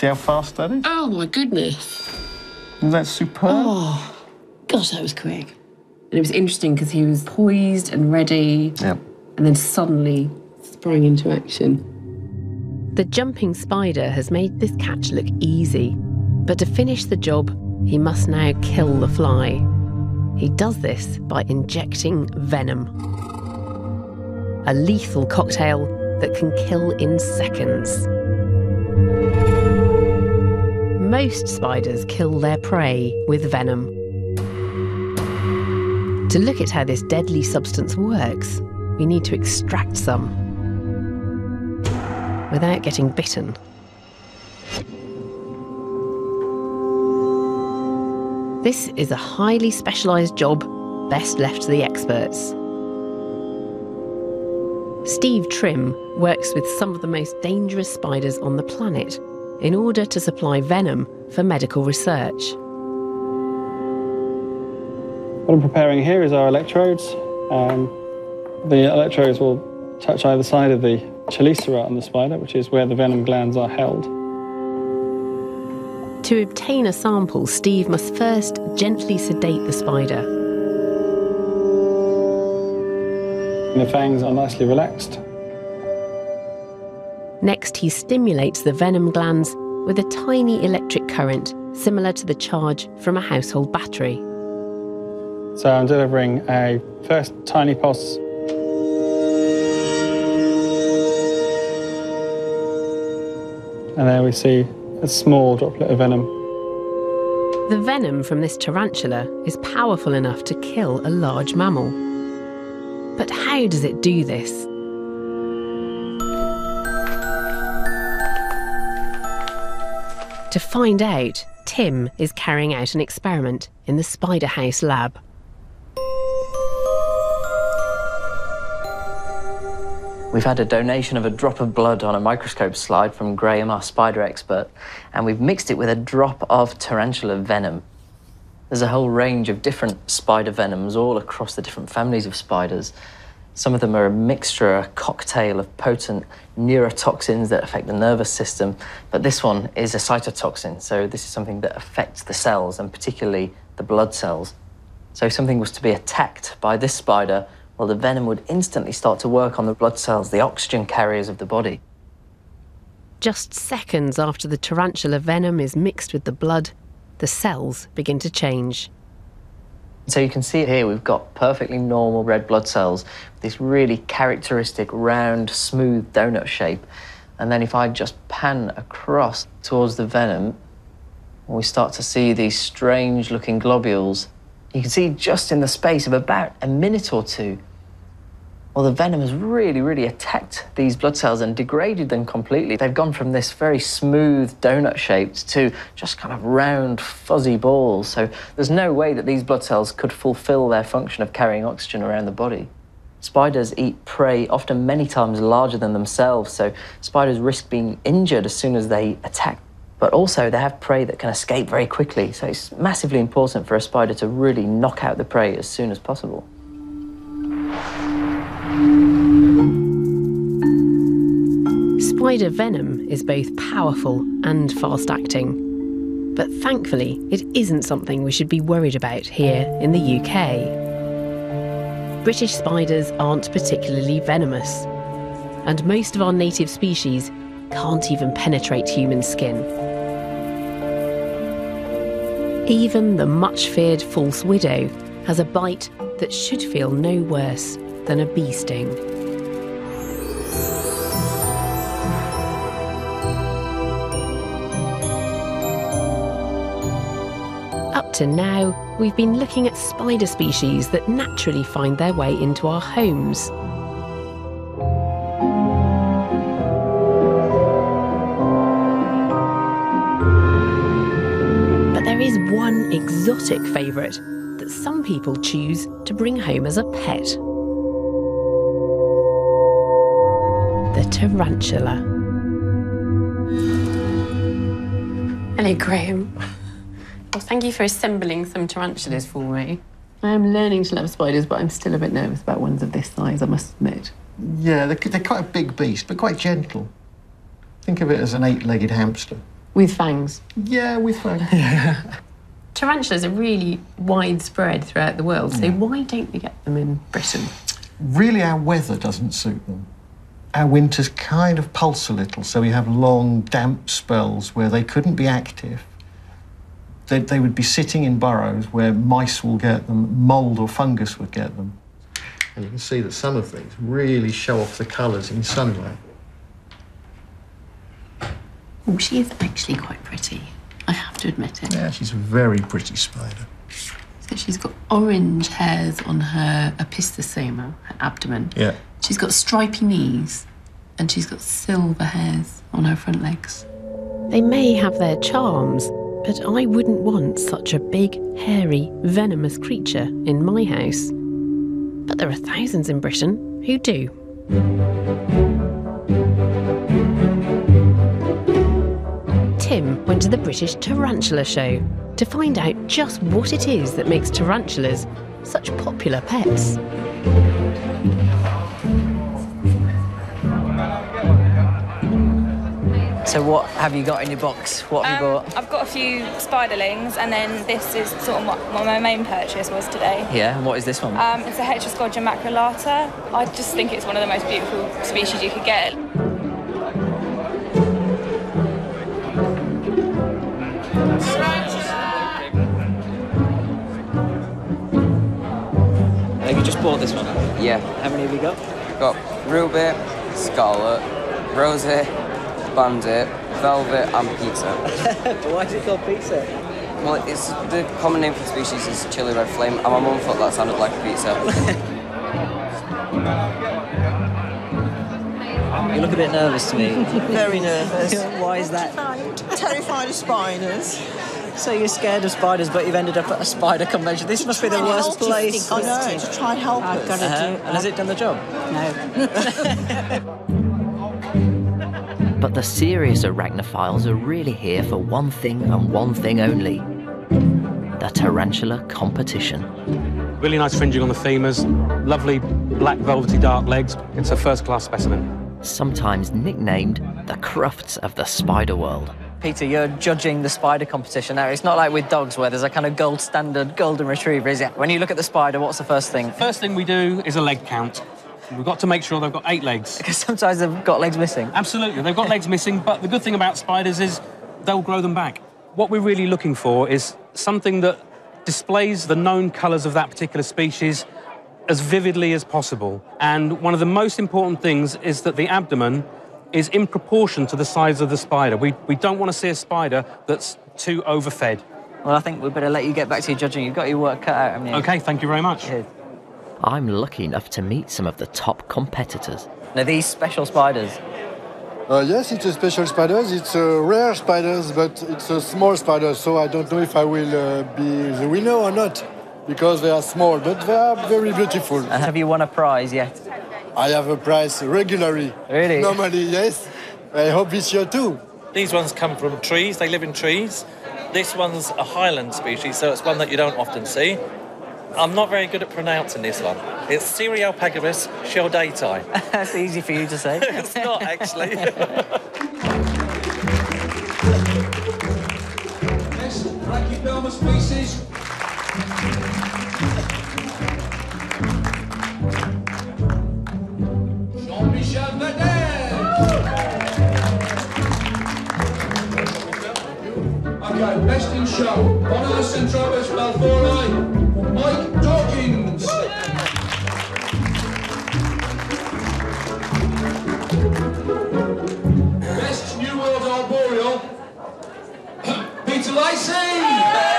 See how fast that is? Oh, my goodness. Isn't that superb? Oh, gosh, that was quick. And it was interesting because he was poised and ready, yep. and then suddenly sprang into action. The jumping spider has made this catch look easy, but to finish the job, he must now kill the fly. He does this by injecting venom. A lethal cocktail that can kill in seconds. Most spiders kill their prey with venom. To look at how this deadly substance works, we need to extract some without getting bitten. This is a highly specialised job, best left to the experts. Steve Trim works with some of the most dangerous spiders on the planet in order to supply venom for medical research. What I'm preparing here is our electrodes. Um, the electrodes will touch either side of the chelicera on the spider, which is where the venom glands are held. To obtain a sample, Steve must first gently sedate the spider. And the fangs are nicely relaxed. Next, he stimulates the venom glands with a tiny electric current similar to the charge from a household battery. So I'm delivering a first tiny pulse. And there we see a small droplet of venom. The venom from this tarantula is powerful enough to kill a large mammal. But how does it do this? To find out, Tim is carrying out an experiment in the Spider House lab. We've had a donation of a drop of blood on a microscope slide from Graham, our spider expert, and we've mixed it with a drop of tarantula venom. There's a whole range of different spider venoms all across the different families of spiders. Some of them are a mixture, a cocktail of potent neurotoxins that affect the nervous system, but this one is a cytotoxin, so this is something that affects the cells, and particularly the blood cells. So if something was to be attacked by this spider, well, the venom would instantly start to work on the blood cells, the oxygen carriers of the body. Just seconds after the tarantula venom is mixed with the blood, the cells begin to change. So you can see here we've got perfectly normal red blood cells with this really characteristic round, smooth donut shape. And then if I just pan across towards the venom, we start to see these strange looking globules. You can see just in the space of about a minute or two, well, the venom has really, really attacked these blood cells and degraded them completely. They've gone from this very smooth donut shaped to just kind of round, fuzzy balls. So there's no way that these blood cells could fulfill their function of carrying oxygen around the body. Spiders eat prey often many times larger than themselves, so spiders risk being injured as soon as they attack. But also they have prey that can escape very quickly, so it's massively important for a spider to really knock out the prey as soon as possible. Spider venom is both powerful and fast-acting. But thankfully, it isn't something we should be worried about here in the U K. British spiders aren't particularly venomous, and most of our native species can't even penetrate human skin. Even the much-feared false widow has a bite that should feel no worse than a bee sting. Up to now, we've been looking at spider species that naturally find their way into our homes. But there is one exotic favourite that some people choose to bring home as a pet. The tarantula. Hello, Graham. Well, thank you for assembling some tarantulas for me. I am learning to love spiders, but I'm still a bit nervous about ones of this size, I must admit. Yeah, they're, they're quite a big beast, but quite gentle. Think of it as an eight-legged hamster. With fangs? Yeah, with fangs. Tarantulas are really widespread throughout the world, so Yeah. why don't we get them in Britain? Really, our weather doesn't suit them. Our winters kind of pulse a little, so we have long, damp spells where they couldn't be active. They, they would be sitting in burrows where mice will get them, mould or fungus would get them. And you can see that some of these really show off the colours in sunlight. Oh, she is actually quite pretty. I have to admit it. Yeah, she's a very pretty spider. So she's got orange hairs on her opistosoma, her abdomen. Yeah. She's got stripy knees, and she's got silver hairs on her front legs. They may have their charms, but I wouldn't want such a big, hairy, venomous creature in my house. But there are thousands in Britain who do. Tim went to the British Tarantula Show to find out just what it is that makes tarantulas such popular pets. So what have you got in your box? What have Um, you bought? I've got a few spiderlings, and then this is sort of what what my main purchase was today. Yeah, and what is this one? Um, it's a Heteroscodra maculata. I just think it's one of the most beautiful species you could get. Have you just bought this one? Yeah. How many have you got? Got Ruby, Scarlet, Rosy, Bandit, Velvet and Pizza. Why is it called pizza? Well, it's the common name for the species is chili red flame, and my mum thought that sounded like a pizza. You look a bit nervous to me. Very nervous. Why is that? Terrified of spiders. So you're scared of spiders, but you've ended up at a spider convention. This must be the worst place. I know, to try and help I've us. got to uh-huh. do it. And has it done the job? No. But the serious arachnophiles are really here for one thing and one thing only. The tarantula competition. Really nice fringing on the femurs, lovely black velvety dark legs. It's a first-class specimen. Sometimes nicknamed the Crufts of the spider world. Peter, you're judging the spider competition now. It's not like with dogs where there's a kind of gold standard golden retriever, is it? When you look at the spider, what's the first thing? First thing we do is a leg count. We've got to make sure they've got eight legs. Because sometimes they've got legs missing. Absolutely, they've got legs missing, but the good thing about spiders is they'll grow them back. What we're really looking for is something that displays the known colours of that particular species as vividly as possible. And one of the most important things is that the abdomen is in proportion to the size of the spider. We, we don't want to see a spider that's too overfed. Well, I think we better let you get back to your judging. You've got your work cut out, haven't you? OK, thank you very much. Yeah. I'm lucky enough to meet some of the top competitors. Now, these special spiders. Uh, yes, it's a special spiders. It's a rare spiders, but it's a small spider, so I don't know if I will uh, be the winner or not, because they are small, but they are very beautiful. Uh, have you won a prize yet? I have a prize regularly. Really? Normally, yes. I hope this year too. These ones come from trees. They live in trees. This one's a highland species, so it's one that you don't often see. I'm not very good at pronouncing this one. It's Cerealpagus sheldati. That's easy for you to say. It's not, actually. Next, Brachypelma species. Jean-Michel Nadal. Okay, best in show. Bono Centrobus Balfouri. Mike Dawkins. Best New World Arboreal. Peter Lacey.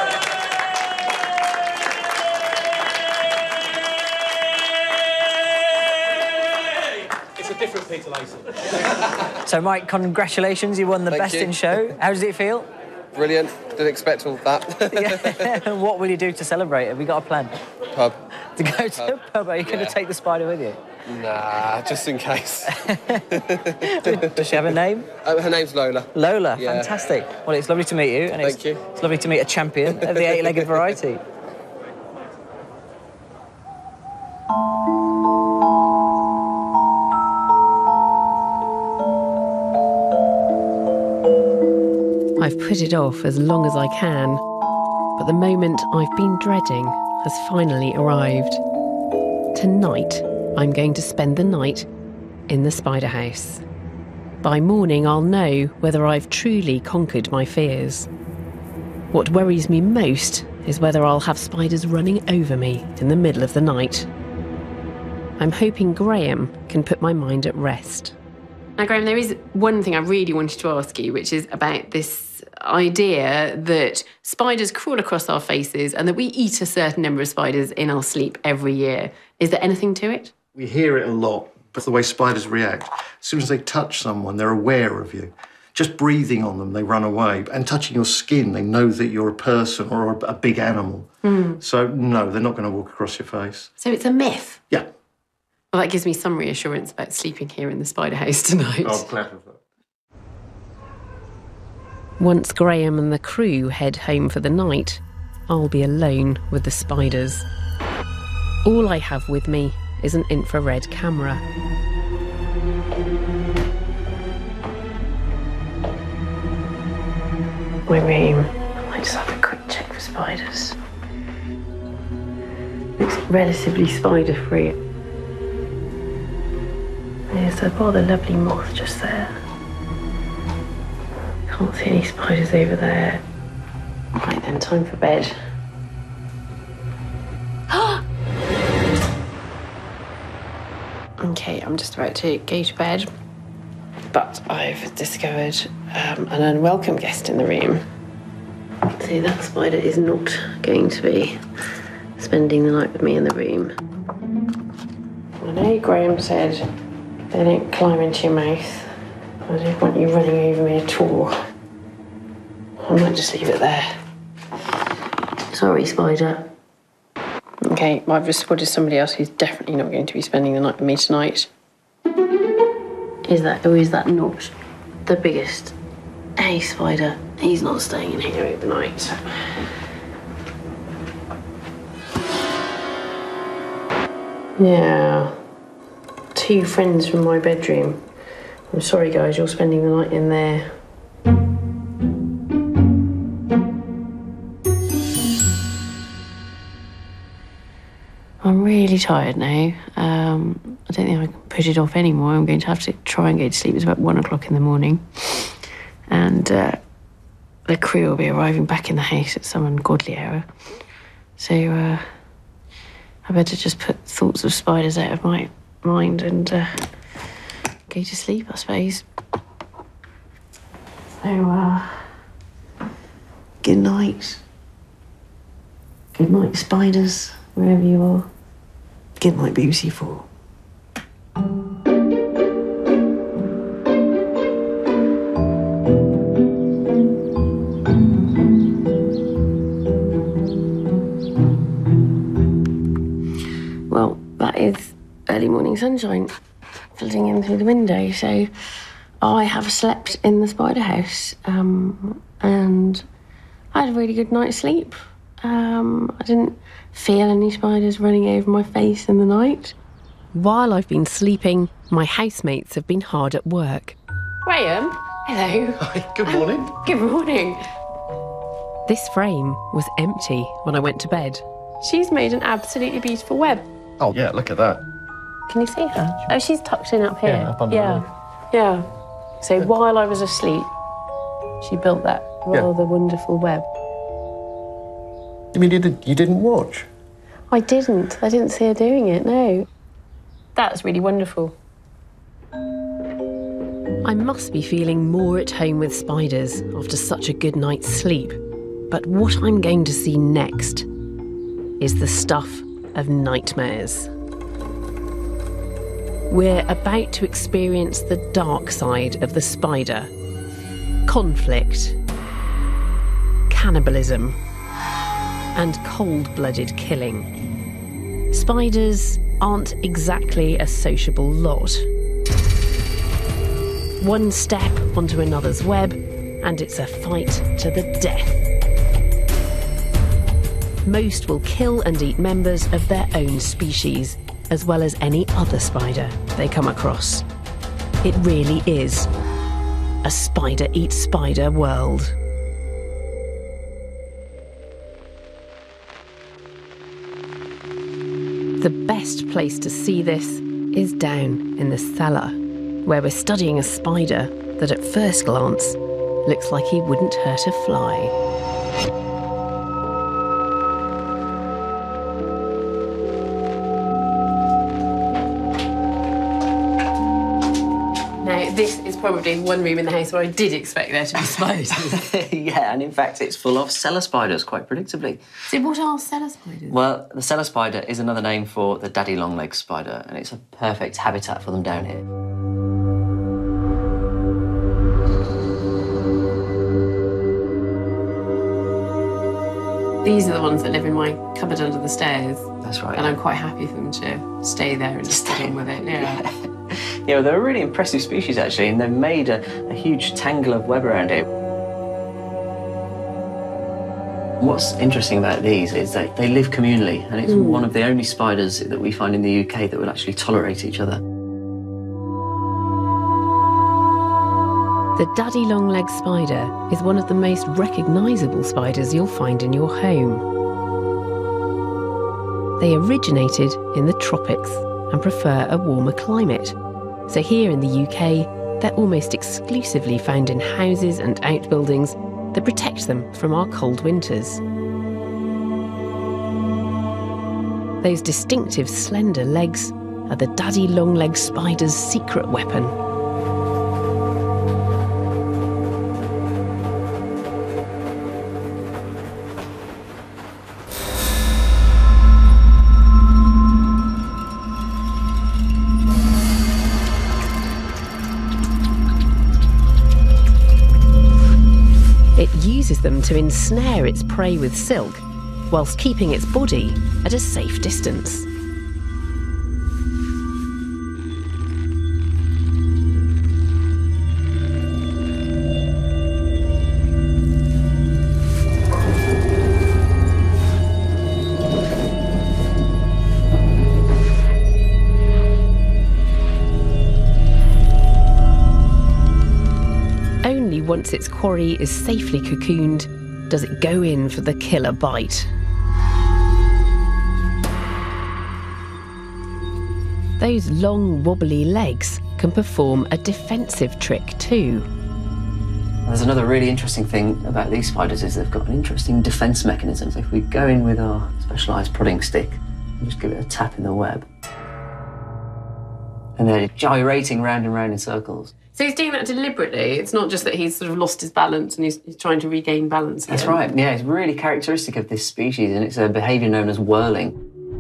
It's a different Peter Lacey. So, Mike, congratulations. You won the Thank best you. in show. How does it feel? Brilliant. Didn't expect all of that. Yeah. What will you do to celebrate? Have you got a plan? Pub. To go to Pub. a pub? Are you going Yeah. to take the spider with you? Nah, just in case. Does she have a name? Uh, her name's Lola. Lola, Yeah. fantastic. Well, it's lovely to meet you. And Thank it's, you. It's lovely to meet a champion of the eight-legged variety. I've put it off as long as I can, but the moment I've been dreading has finally arrived. Tonight, I'm going to spend the night in the spider house. By morning, I'll know whether I've truly conquered my fears. What worries me most is whether I'll have spiders running over me in the middle of the night. I'm hoping Graham can put my mind at rest. Now, Graham, there is one thing I really wanted to ask you, which is about this idea that spiders crawl across our faces and that we eat a certain number of spiders in our sleep every year. Is there anything to it? We hear it a lot, but the way spiders react, as soon as they touch someone, they're aware of you. Just breathing on them, they run away. And touching your skin, they know that you're a person or a big animal. Mm. So, no, they're not going to walk across your face. So it's a myth? Yeah. Well, that gives me some reassurance about sleeping here in the spider house tonight. I'm glad of that. Once Graham and the crew head home for the night, I'll be alone with the spiders. All I have with me is an infrared camera. My room. I might just have a quick check for spiders. It's relatively spider-free. There's a rather lovely moth just there. Can't see any spiders over there. Right then, time for bed. Okay, I'm just about to go to bed, but I've discovered um, an unwelcome guest in the room. See, that spider is not going to be spending the night with me in the room. I know Graham said they don't climb into your mouth. I don't want you running over me at all. I might just leave it there. Sorry, spider. Okay, I've just spotted somebody else who's definitely not going to be spending the night with me tonight. Is that, or is that not the biggest? Hey, spider, he's not staying in here overnight. Yeah, two friends from my bedroom. I'm sorry, guys, you're spending the night in there. I'm really tired now. Um, I don't think I can push it off anymore. I'm going to have to try and go to sleep. It's about one o'clock in the morning. And uh, the crew will be arriving back in the house at some ungodly hour. So uh, I better just put thoughts of spiders out of my mind and uh, go to sleep, I suppose. So, uh, good night. Good night, spiders, wherever you are. Good night, B B C four. Well, that is early morning sunshine filtering in through the window, so I have slept in the spider house, um, and I had a really good night's sleep. Um, I didn't feel any spiders running over my face in the night. While I've been sleeping, my housemates have been hard at work. Graham, hello. Hi, good morning. Um, good morning. This frame was empty when I went to bed. She's made an absolutely beautiful web. Oh, yeah, look at that. Can you see her? Oh, she's tucked in up here. Yeah, up under yeah. the roof. Yeah. So while I was asleep, she built that rather Yeah. wonderful web. You mean you, did, you didn't watch? I didn't. I didn't see her doing it, no. That's really wonderful. I must be feeling more at home with spiders after such a good night's sleep. But what I'm going to see next is the stuff of nightmares. We're about to experience the dark side of the spider. Conflict, cannibalism, and cold-blooded killing. Spiders aren't exactly a sociable lot. One step onto another's web, and it's a fight to the death. Most will kill and eat members of their own species, as well as any other spider they come across. It really is a spider-eat-spider world. The best place to see this is down in the cellar, where we're studying a spider that at first glance looks like he wouldn't hurt a fly. Now, this is probably one room in the house where I did expect there to be spiders. Yeah, and in fact, it's full of cellar spiders, quite predictably. So what are cellar spiders? Well, the cellar spider is another name for the Daddy Longlegs spider, and it's a perfect habitat for them down here. These are the ones that live in my cupboard under the stairs. That's right. And I'm quite happy for them to stay there and just get on with it, yeah. Yeah, well, they're a really impressive species, actually, and they've made a, a huge tangle of web around it. What's interesting about these is that they live communally, and it's mm. one of the only spiders that we find in the U K that will actually tolerate each other. The Daddy Longlegs spider is one of the most recognisable spiders you'll find in your home. They originated in the tropics and prefer a warmer climate. So here in the U K, they're almost exclusively found in houses and outbuildings that protect them from our cold winters. Those distinctive slender legs are the Daddy Longlegs spider's secret weapon. It uses them to ensnare its prey with silk, whilst keeping its body at a safe distance. Only once its quarry is safely cocooned does it go in for the killer bite. Those long, wobbly legs can perform a defensive trick too. There's another really interesting thing about these spiders is they've got an interesting defence mechanism. If we go in with our specialised prodding stick and just give it a tap in the web, and they're gyrating round and round in circles. So he's doing that deliberately? It's not just that he's sort of lost his balance and he's, he's trying to regain balance again. That's right, yeah, it's really characteristic of this species, and it's a behaviour known as whirling.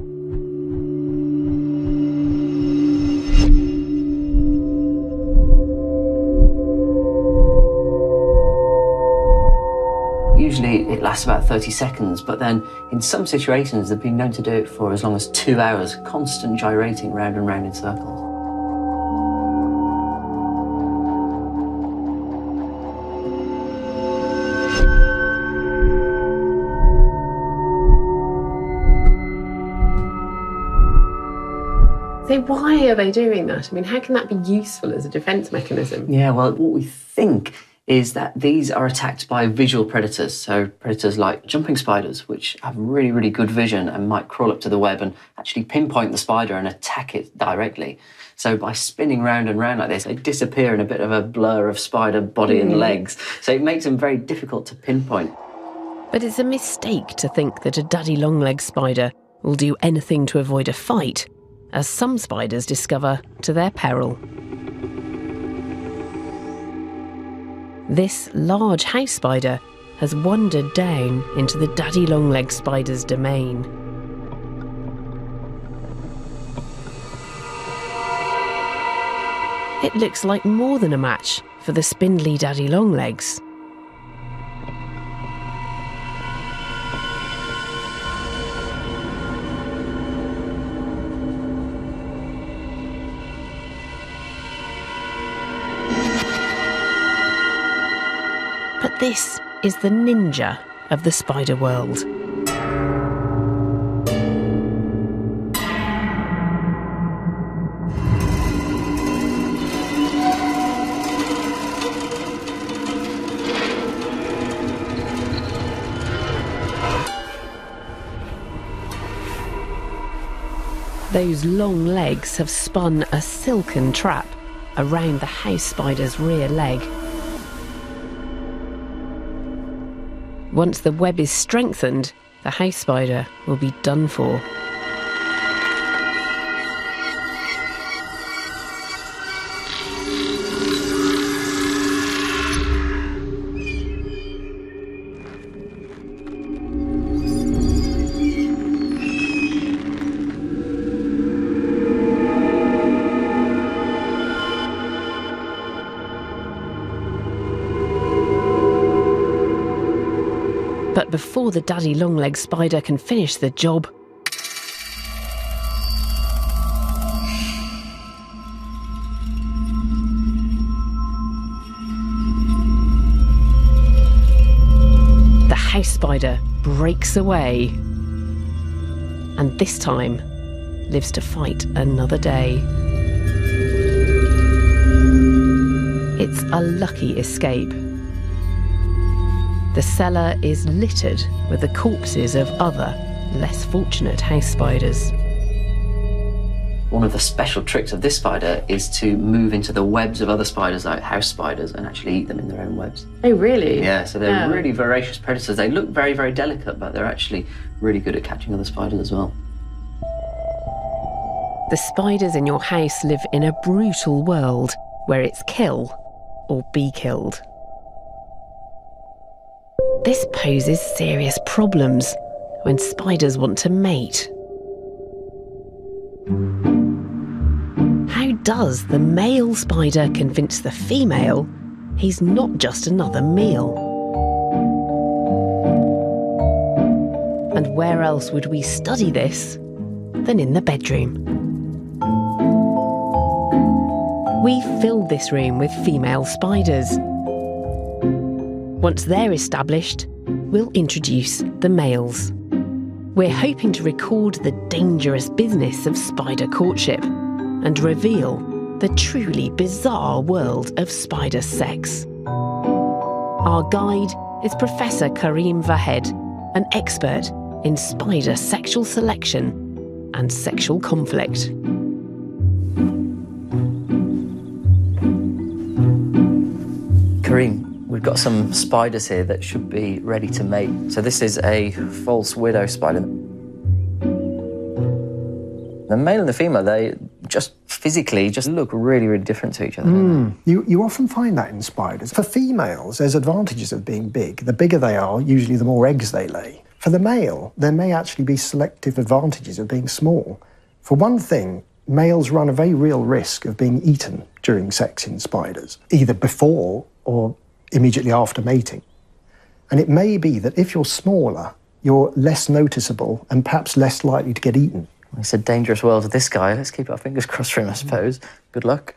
Usually it lasts about thirty seconds, but then in some situations they've been known to do it for as long as two hours, constant gyrating round and round in circles. So why are they doing that? I mean, how can that be useful as a defence mechanism? Yeah, well, what we think is that these are attacked by visual predators, so predators like jumping spiders, which have really, really good vision and might crawl up to the web and actually pinpoint the spider and attack it directly. So by spinning round and round like this, they disappear in a bit of a blur of spider body mm. and legs. So it makes them very difficult to pinpoint. But it's a mistake to think that a Daddy Longlegs spider will do anything to avoid a fight, as some spiders discover to their peril. This large house spider has wandered down into the Daddy Longlegs spider's domain. It looks like more than a match for the spindly Daddy Longlegs. But this is the ninja of the spider world. Those long legs have spun a silken trap around the house spider's rear leg. Once the web is strengthened, the house spider will be done for. But before the Daddy Longlegs spider can finish the job, the house spider breaks away, and this time lives to fight another day. It's a lucky escape. The cellar is littered with the corpses of other, less fortunate house spiders. One of the special tricks of this spider is to move into the webs of other spiders, like house spiders, and actually eat them in their own webs. Oh, really? Yeah, so they're Yeah. really voracious predators. They look very, very delicate, but they're actually really good at catching other spiders as well. The spiders in your house live in a brutal world where it's kill or be killed. This poses serious problems when spiders want to mate. How does the male spider convince the female he's not just another meal? And where else would we study this than in the bedroom? We filled this room with female spiders. Once they're established, we'll introduce the males. We're hoping to record the dangerous business of spider courtship and reveal the truly bizarre world of spider sex. Our guide is Professor Karim Vahed, an expert in spider sexual selection and sexual conflict. Karim, we've got some spiders here that should be ready to mate. So this is a false widow spider. The male and the female, they just physically just look really, really different to each other. Mm. You, you often find that in spiders. For females, there's advantages of being big. The bigger they are, usually the more eggs they lay. For the male, there may actually be selective advantages of being small. For one thing, males run a very real risk of being eaten during sex in spiders, either before or immediately after mating. And it may be that if you're smaller, you're less noticeable and perhaps less likely to get eaten. It's a dangerous world with this guy. Let's keep our fingers crossed for him, I suppose. Good luck.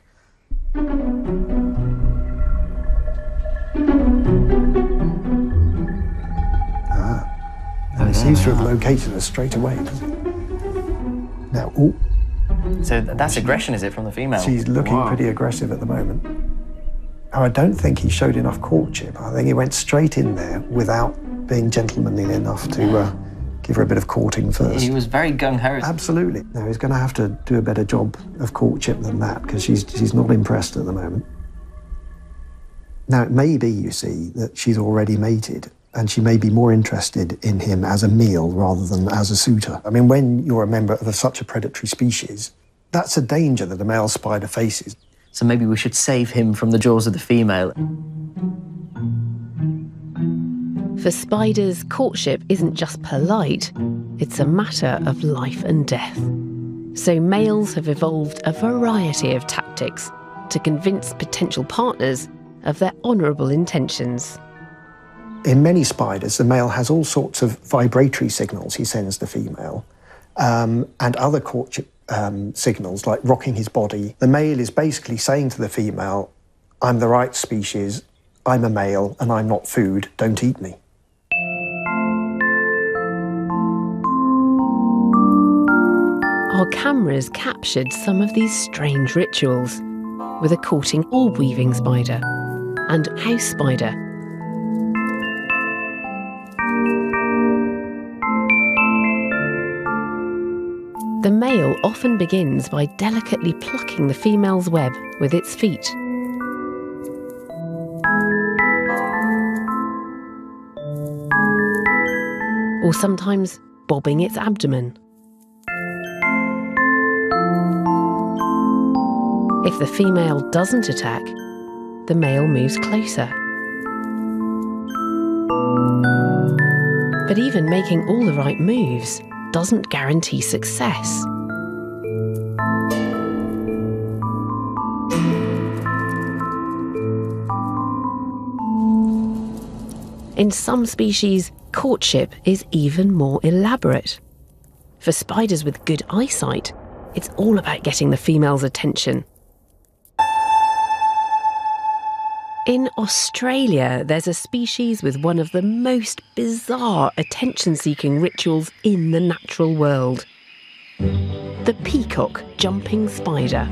Ah, and it seems to have located us straight away, doesn't it? Now, ooh. So that's aggression, is it, from the female? She's looking Wow. pretty aggressive at the moment. Oh, I don't think he showed enough courtship. I think he went straight in there without being gentlemanly enough to uh, give her a bit of courting first. He was very gung-ho. Absolutely. No, he's going to have to do a better job of courtship than that, because she's, she's not impressed at the moment. Now, it may be, you see, that she's already mated, and she may be more interested in him as a meal rather than as a suitor. I mean, when you're a member of such a predatory species, that's a danger that a male spider faces. So maybe we should save him from the jaws of the female. For spiders, courtship isn't just polite, it's a matter of life and death. So males have evolved a variety of tactics to convince potential partners of their honourable intentions. In many spiders, the male has all sorts of vibratory signals he sends the female, um, and other courtship um, signals, like rocking his body. The male is basically saying to the female, I'm the right species, I'm a male, and I'm not food, don't eat me. Our cameras captured some of these strange rituals with a courting orb-weaving spider and house spider. The male often begins by delicately plucking the female's web with its feet. Or sometimes bobbing its abdomen. If the female doesn't attack, the male moves closer. But even making all the right moves doesn't guarantee success. In some species, courtship is even more elaborate. For spiders with good eyesight, it's all about getting the female's attention. In Australia, there's a species with one of the most bizarre attention-seeking rituals in the natural world. The peacock jumping spider.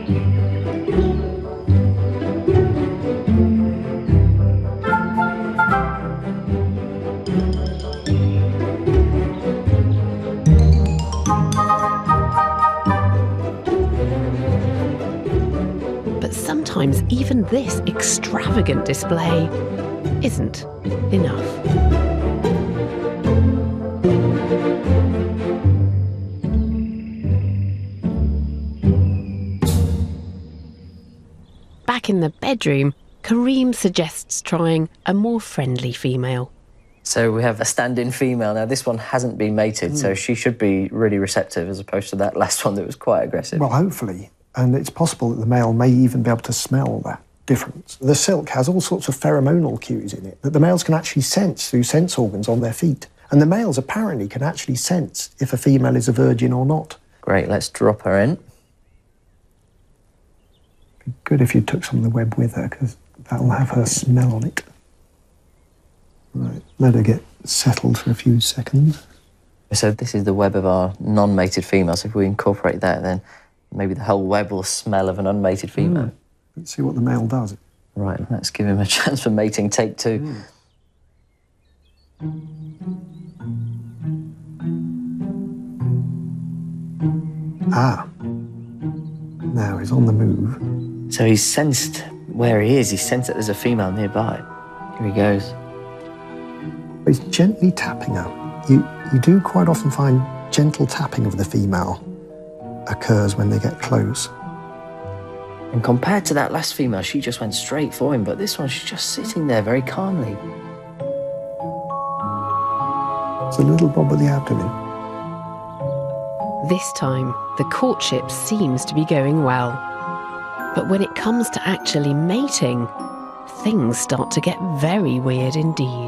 Sometimes even this extravagant display isn't enough. Back in the bedroom, Kareem suggests trying a more friendly female. So we have a stand-in female. Now, this one hasn't been mated, mm. so she should be really receptive as opposed to that last one that was quite aggressive. Well, hopefully. And it's possible that the male may even be able to smell that difference. The silk has all sorts of pheromonal cues in it that the males can actually sense through sense organs on their feet. And the males apparently can actually sense if a female is a virgin or not. Great, let's drop her in. It'd be good if you took some of the web with her, because that'll have her smell on it. Right, let her get settled for a few seconds. So this is the web of our non-mated female, so if we incorporate that, then maybe the whole web will smell of an unmated female. Mm. Let's see what the male does. Right, let's give him a chance for mating. Take two. Mm. Ah. Now he's on the move. So he's sensed where he is. He's sensed that there's a female nearby. Here he goes. He's gently tapping her. You, you do quite often find gentle tapping of the female occurs when they get close. And compared to that last female, she just went straight for him, but this one, she's just sitting there very calmly. It's a little bob of the abdomen. This time, the courtship seems to be going well. But when it comes to actually mating, things start to get very weird indeed.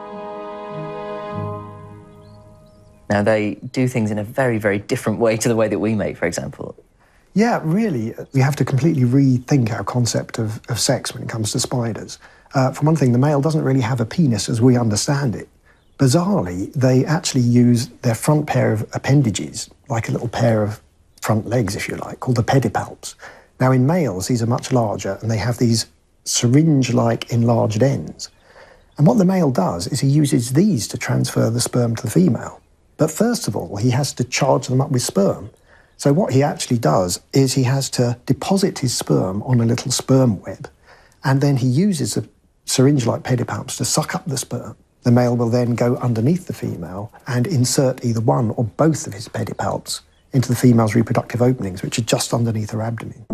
Now, they do things in a very, very different way to the way that we mate, for example. Yeah, really. We have to completely rethink our concept of, of sex when it comes to spiders. Uh, for one thing, the male doesn't really have a penis as we understand it. Bizarrely, they actually use their front pair of appendages, like a little pair of front legs, if you like, called the pedipalps. Now, in males, these are much larger, and they have these syringe-like enlarged ends. And what the male does is he uses these to transfer the sperm to the female. But first of all, he has to charge them up with sperm. So what he actually does is he has to deposit his sperm on a little sperm web, and then he uses the syringe-like pedipalps to suck up the sperm. The male will then go underneath the female and insert either one or both of his pedipalps into the female's reproductive openings, which are just underneath her abdomen.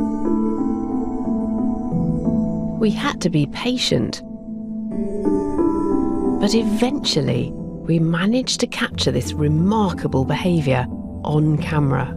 We had to be patient. But eventually, we managed to capture this remarkable behaviour on camera.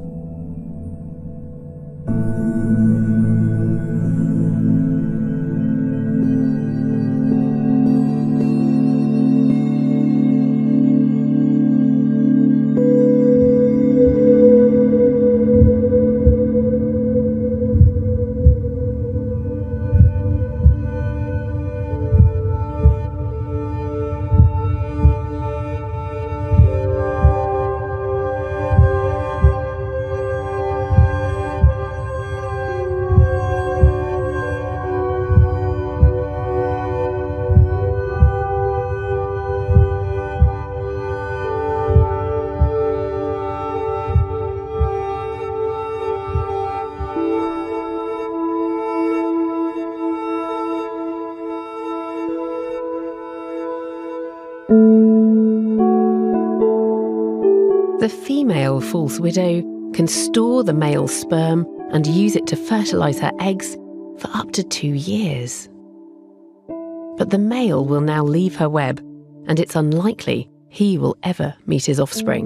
The female false widow can store the male sperm and use it to fertilise her eggs for up to two years. But the male will now leave her web, and it's unlikely he will ever meet his offspring.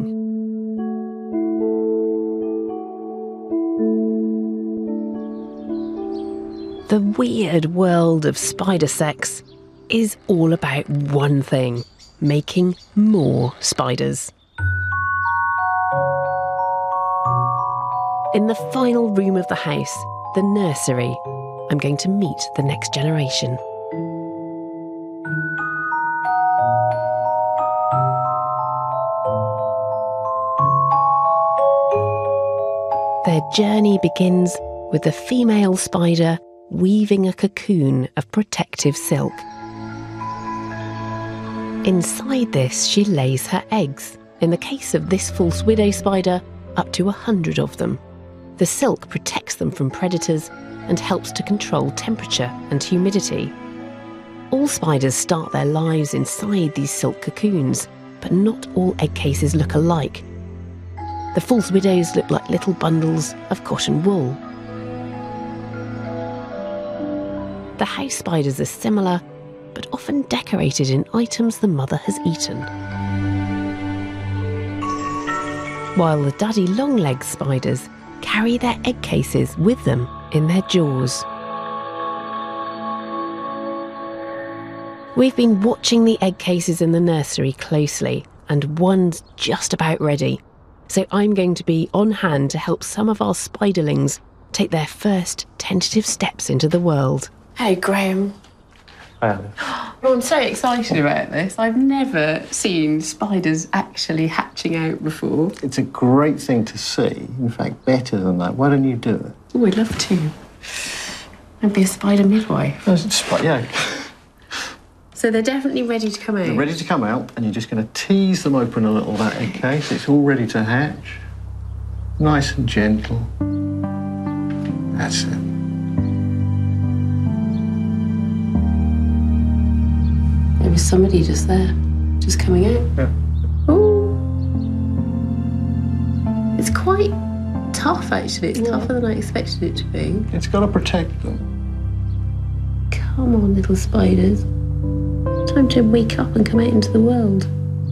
The weird world of spider sex is all about one thing: making more spiders. In the final room of the house, the nursery, I'm going to meet the next generation. Their journey begins with the female spider weaving a cocoon of protective silk. Inside this, she lays her eggs. In the case of this false widow spider, up to a hundred of them. The silk protects them from predators and helps to control temperature and humidity. All spiders start their lives inside these silk cocoons, but not all egg cases look alike. The false widows look like little bundles of cotton wool. The house spiders are similar, but often decorated in items the mother has eaten. While the Daddy Longlegs spiders carry their egg cases with them in their jaws. We've been watching the egg cases in the nursery closely, and one's just about ready. So I'm going to be on hand to help some of our spiderlings take their first tentative steps into the world. Hey, Graham. Hi, Oh, I'm so excited about this. I've never seen spiders actually hatching out before. It's a great thing to see. In fact, better than that. Why don't you do it? Oh, I'd love to. I'd be a spider midwife. Yeah. So they're definitely ready to come out? They're ready to come out, and you're just going to tease them open a little, that egg case. It's all ready to hatch. Nice and gentle. That's it. There was somebody just there, just coming out. Yeah. Oh. It's quite tough, actually. It's tougher than I expected it to be. It's got to protect them. Come on, little spiders. Time to wake up and come out into the world.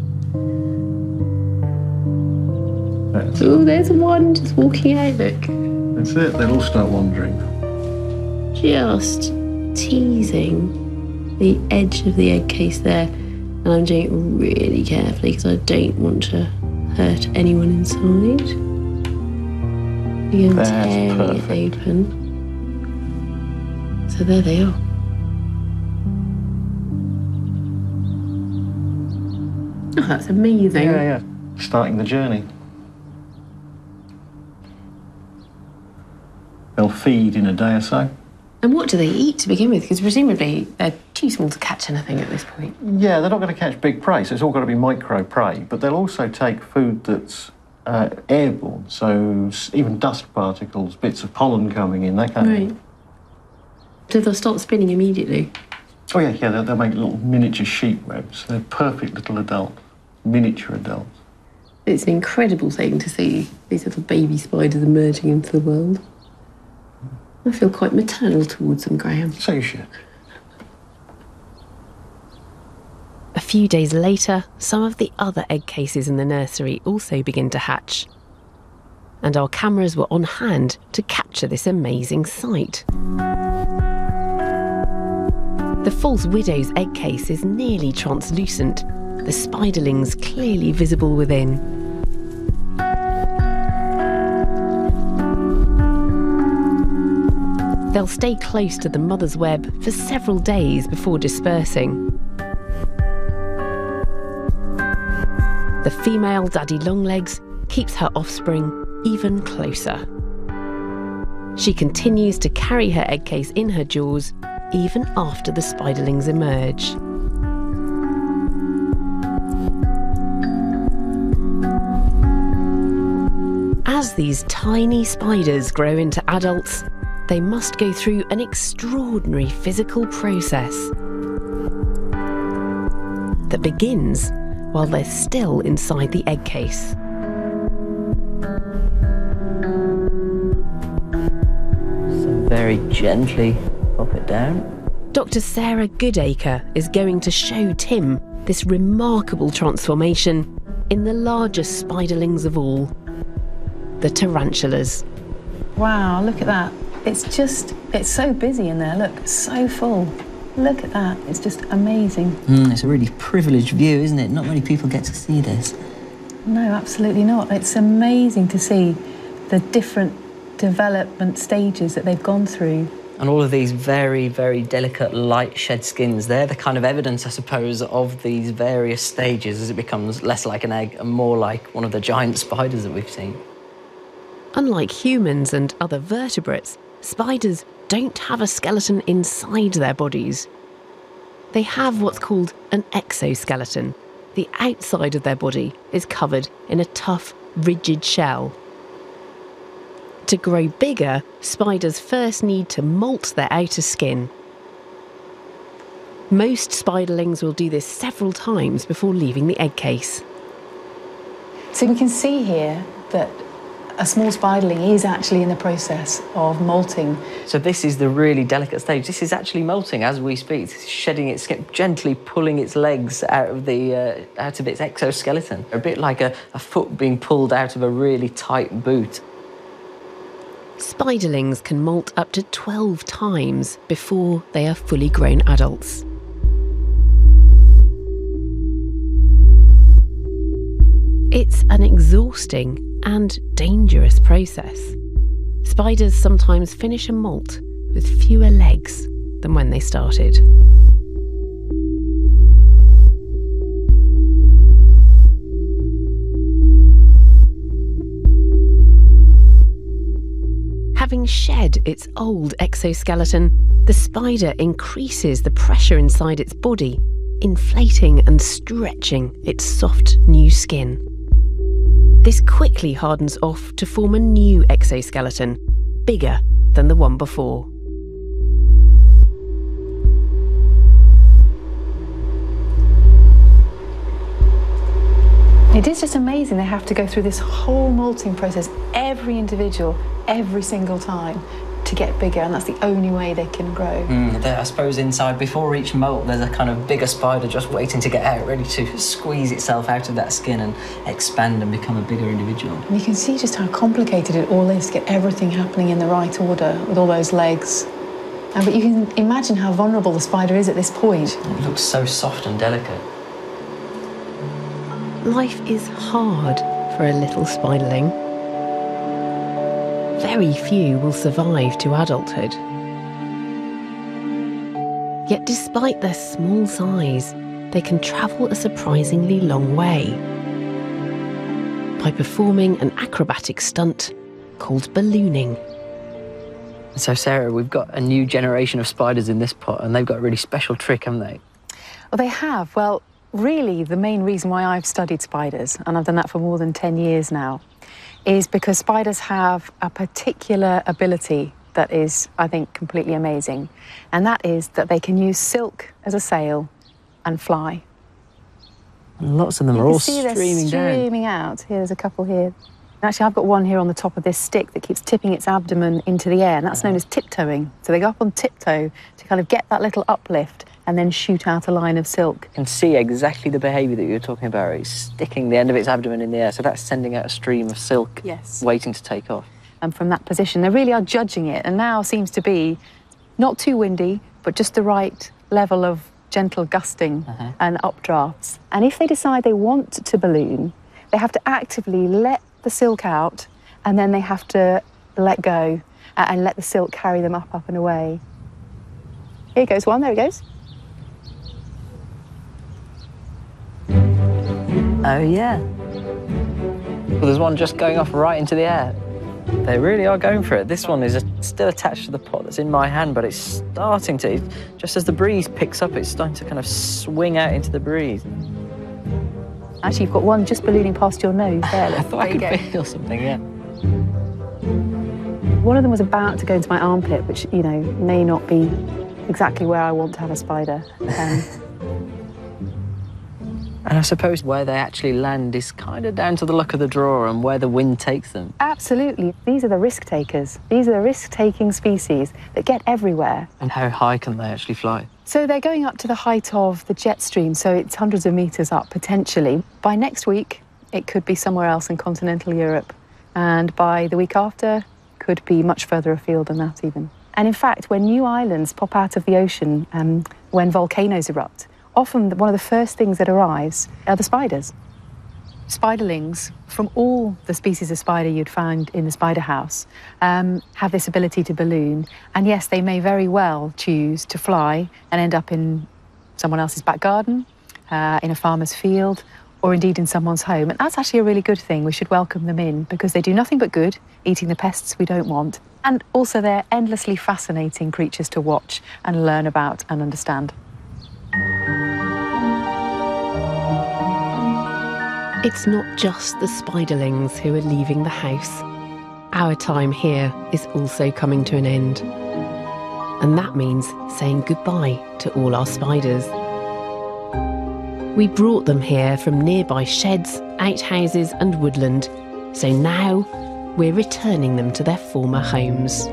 Oh, there's one just walking out, look. That's it, they'll all start wandering. Just teasing the edge of the egg case there. And I'm doing it really carefully because I don't want to hurt anyone inside. Again, tearing it open. So there they are. Oh, that's amazing. Yeah, yeah. Starting the journey. They'll feed in a day or so. And what do they eat to begin with? Because presumably they're too small to catch anything at this point. Yeah, they're not going to catch big prey, so it's all got to be micro prey. But they'll also take food that's uh, airborne, so even dust particles, bits of pollen coming in, that kind Right. of thing. So they'll start spinning immediately? Oh, yeah, yeah, they'll, they'll make little miniature sheep webs. They're perfect little adults, miniature adults. It's an incredible thing to see these little baby spiders emerging into the world. I feel quite maternal towards them, Graham. So you should. A few days later, some of the other egg cases in the nursery also begin to hatch. And our cameras were on hand to capture this amazing sight. The false widow's egg case is nearly translucent, the spiderlings clearly visible within. They'll stay close to the mother's web for several days before dispersing. The female Daddy Longlegs keeps her offspring even closer. She continues to carry her egg case in her jaws even after the spiderlings emerge. As these tiny spiders grow into adults, they must go through an extraordinary physical process that begins while they're still inside the egg case. very gently pop it down. Doctor Sarah Goodacre is going to show Tim this remarkable transformation in the largest spiderlings of all, the tarantulas. Wow, look at that. It's just, it's so busy in there, look, it's so full. Look at that, it's just amazing. Mm, it's a really privileged view, isn't it? Not many people get to see this. No, absolutely not. It's amazing to see the different development stages that they've gone through. And all of these very, very delicate light shed skins, they're the kind of evidence, I suppose, of these various stages as it becomes less like an egg and more like one of the giant spiders that we've seen. Unlike humans and other vertebrates, spiders don't have a skeleton inside their bodies. They have what's called an exoskeleton. The outside of their body is covered in a tough, rigid shell. To grow bigger, spiders first need to molt their outer skin. Most spiderlings will do this several times before leaving the egg case. So we can see here that a small spiderling is actually in the process of molting. So this is the really delicate stage. This is actually molting as we speak. It's shedding its skin, gently pulling its legs out of the uh, out of its exoskeleton. A bit like a, a foot being pulled out of a really tight boot. Spiderlings can molt up to twelve times before they are fully grown adults. It's an exhausting and dangerous process. Spiders sometimes finish a molt with fewer legs than when they started. Having shed its old exoskeleton, the spider increases the pressure inside its body, inflating and stretching its soft new skin. This quickly hardens off to form a new exoskeleton, bigger than the one before. It is just amazing they have to go through this whole molting process, every individual, every single time, to get bigger, and that's the only way they can grow. Mm, I suppose inside, before each molt, there's a kind of bigger spider just waiting to get out, ready to squeeze itself out of that skin and expand and become a bigger individual. And you can see just how complicated it all is to get everything happening in the right order with all those legs. And, but you can imagine how vulnerable the spider is at this point. It looks so soft and delicate. Life is hard for a little spiderling. Very few will survive to adulthood. Yet despite their small size, they can travel a surprisingly long way by performing an acrobatic stunt called ballooning. So Sarah, we've got a new generation of spiders in this pot, and they've got a really special trick, haven't they? Well, they have. Well, really, the main reason why I've studied spiders, and I've done that for more than ten years now, is because spiders have a particular ability that is, I think, completely amazing. And that is that they can use silk as a sail and fly. And lots of them you are all see streaming they're down. streaming out. Here, there's a couple here. Actually, I've got one here on the top of this stick that keeps tipping its abdomen into the air, and that's known as tiptoeing. So they go up on tiptoe to kind of get that little uplift and then shoot out a line of silk. You can see exactly the behaviour that you were talking about. It's sticking the end of its abdomen in the air, so that's sending out a stream of silk, yes, waiting to take off. And from that position, they really are judging it, and now seems to be not too windy, but just the right level of gentle gusting uh-huh. and updrafts. And if they decide they want to balloon, they have to actively let the silk out, and then they have to let go and let the silk carry them up, up and away. Here goes one, there it goes. Oh, yeah. Well, there's one just going off right into the air. They really are going for it. This one is a, still attached to the pot that's in my hand, but it's starting to, just as the breeze picks up, it's starting to kind of swing out into the breeze. Actually, you've got one just ballooning past your nose there. I thought I could go. feel something, yeah. One of them was about to go into my armpit, which, you know, may not be exactly where I want to have a spider. Um, And I suppose where they actually land is kind of down to the luck of the draw and where the wind takes them. Absolutely. These are the risk takers. These are the risk-taking species that get everywhere. And how high can they actually fly? So they're going up to the height of the jet stream, so it's hundreds of metres up, potentially. By next week, it could be somewhere else in continental Europe. And by the week after, could be much further afield than that even. And in fact, when new islands pop out of the ocean, um, when volcanoes erupt, often one of the first things that arrives are the spiders. Spiderlings, from all the species of spider you'd find in the spider house, um, have this ability to balloon. And yes, they may very well choose to fly and end up in someone else's back garden, uh, in a farmer's field, or indeed in someone's home. And that's actually a really good thing. We should welcome them in because they do nothing but good, eating the pests we don't want. And also they're endlessly fascinating creatures to watch and learn about and understand. It's not just the spiderlings who are leaving the house. Our time here is also coming to an end. And that means saying goodbye to all our spiders. We brought them here from nearby sheds, outhouses and woodland, so now we're returning them to their former homes.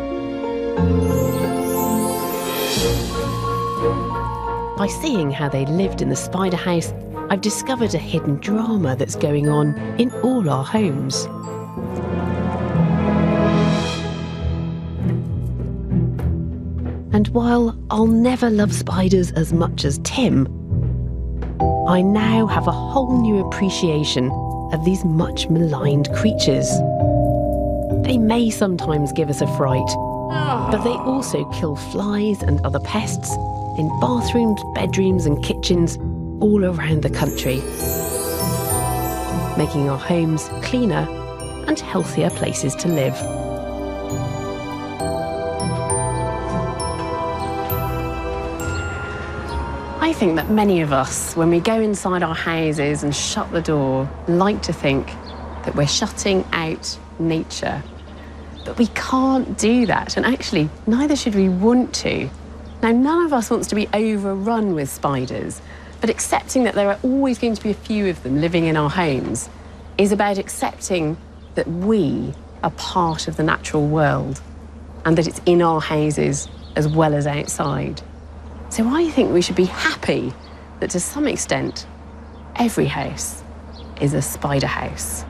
By seeing how they lived in the spider house, I've discovered a hidden drama that's going on in all our homes. And while I'll never love spiders as much as Tim, I now have a whole new appreciation of these much maligned creatures. They may sometimes give us a fright, but they also kill flies and other pests in bathrooms, bedrooms and kitchens all around the country, making our homes cleaner and healthier places to live. I think that many of us, when we go inside our houses and shut the door, like to think that we're shutting out nature. But we can't do that, and actually, neither should we want to. Now, none of us wants to be overrun with spiders, but accepting that there are always going to be a few of them living in our homes is about accepting that we are part of the natural world and that it's in our houses as well as outside. So I think we should be happy that to some extent, every house is a spider house.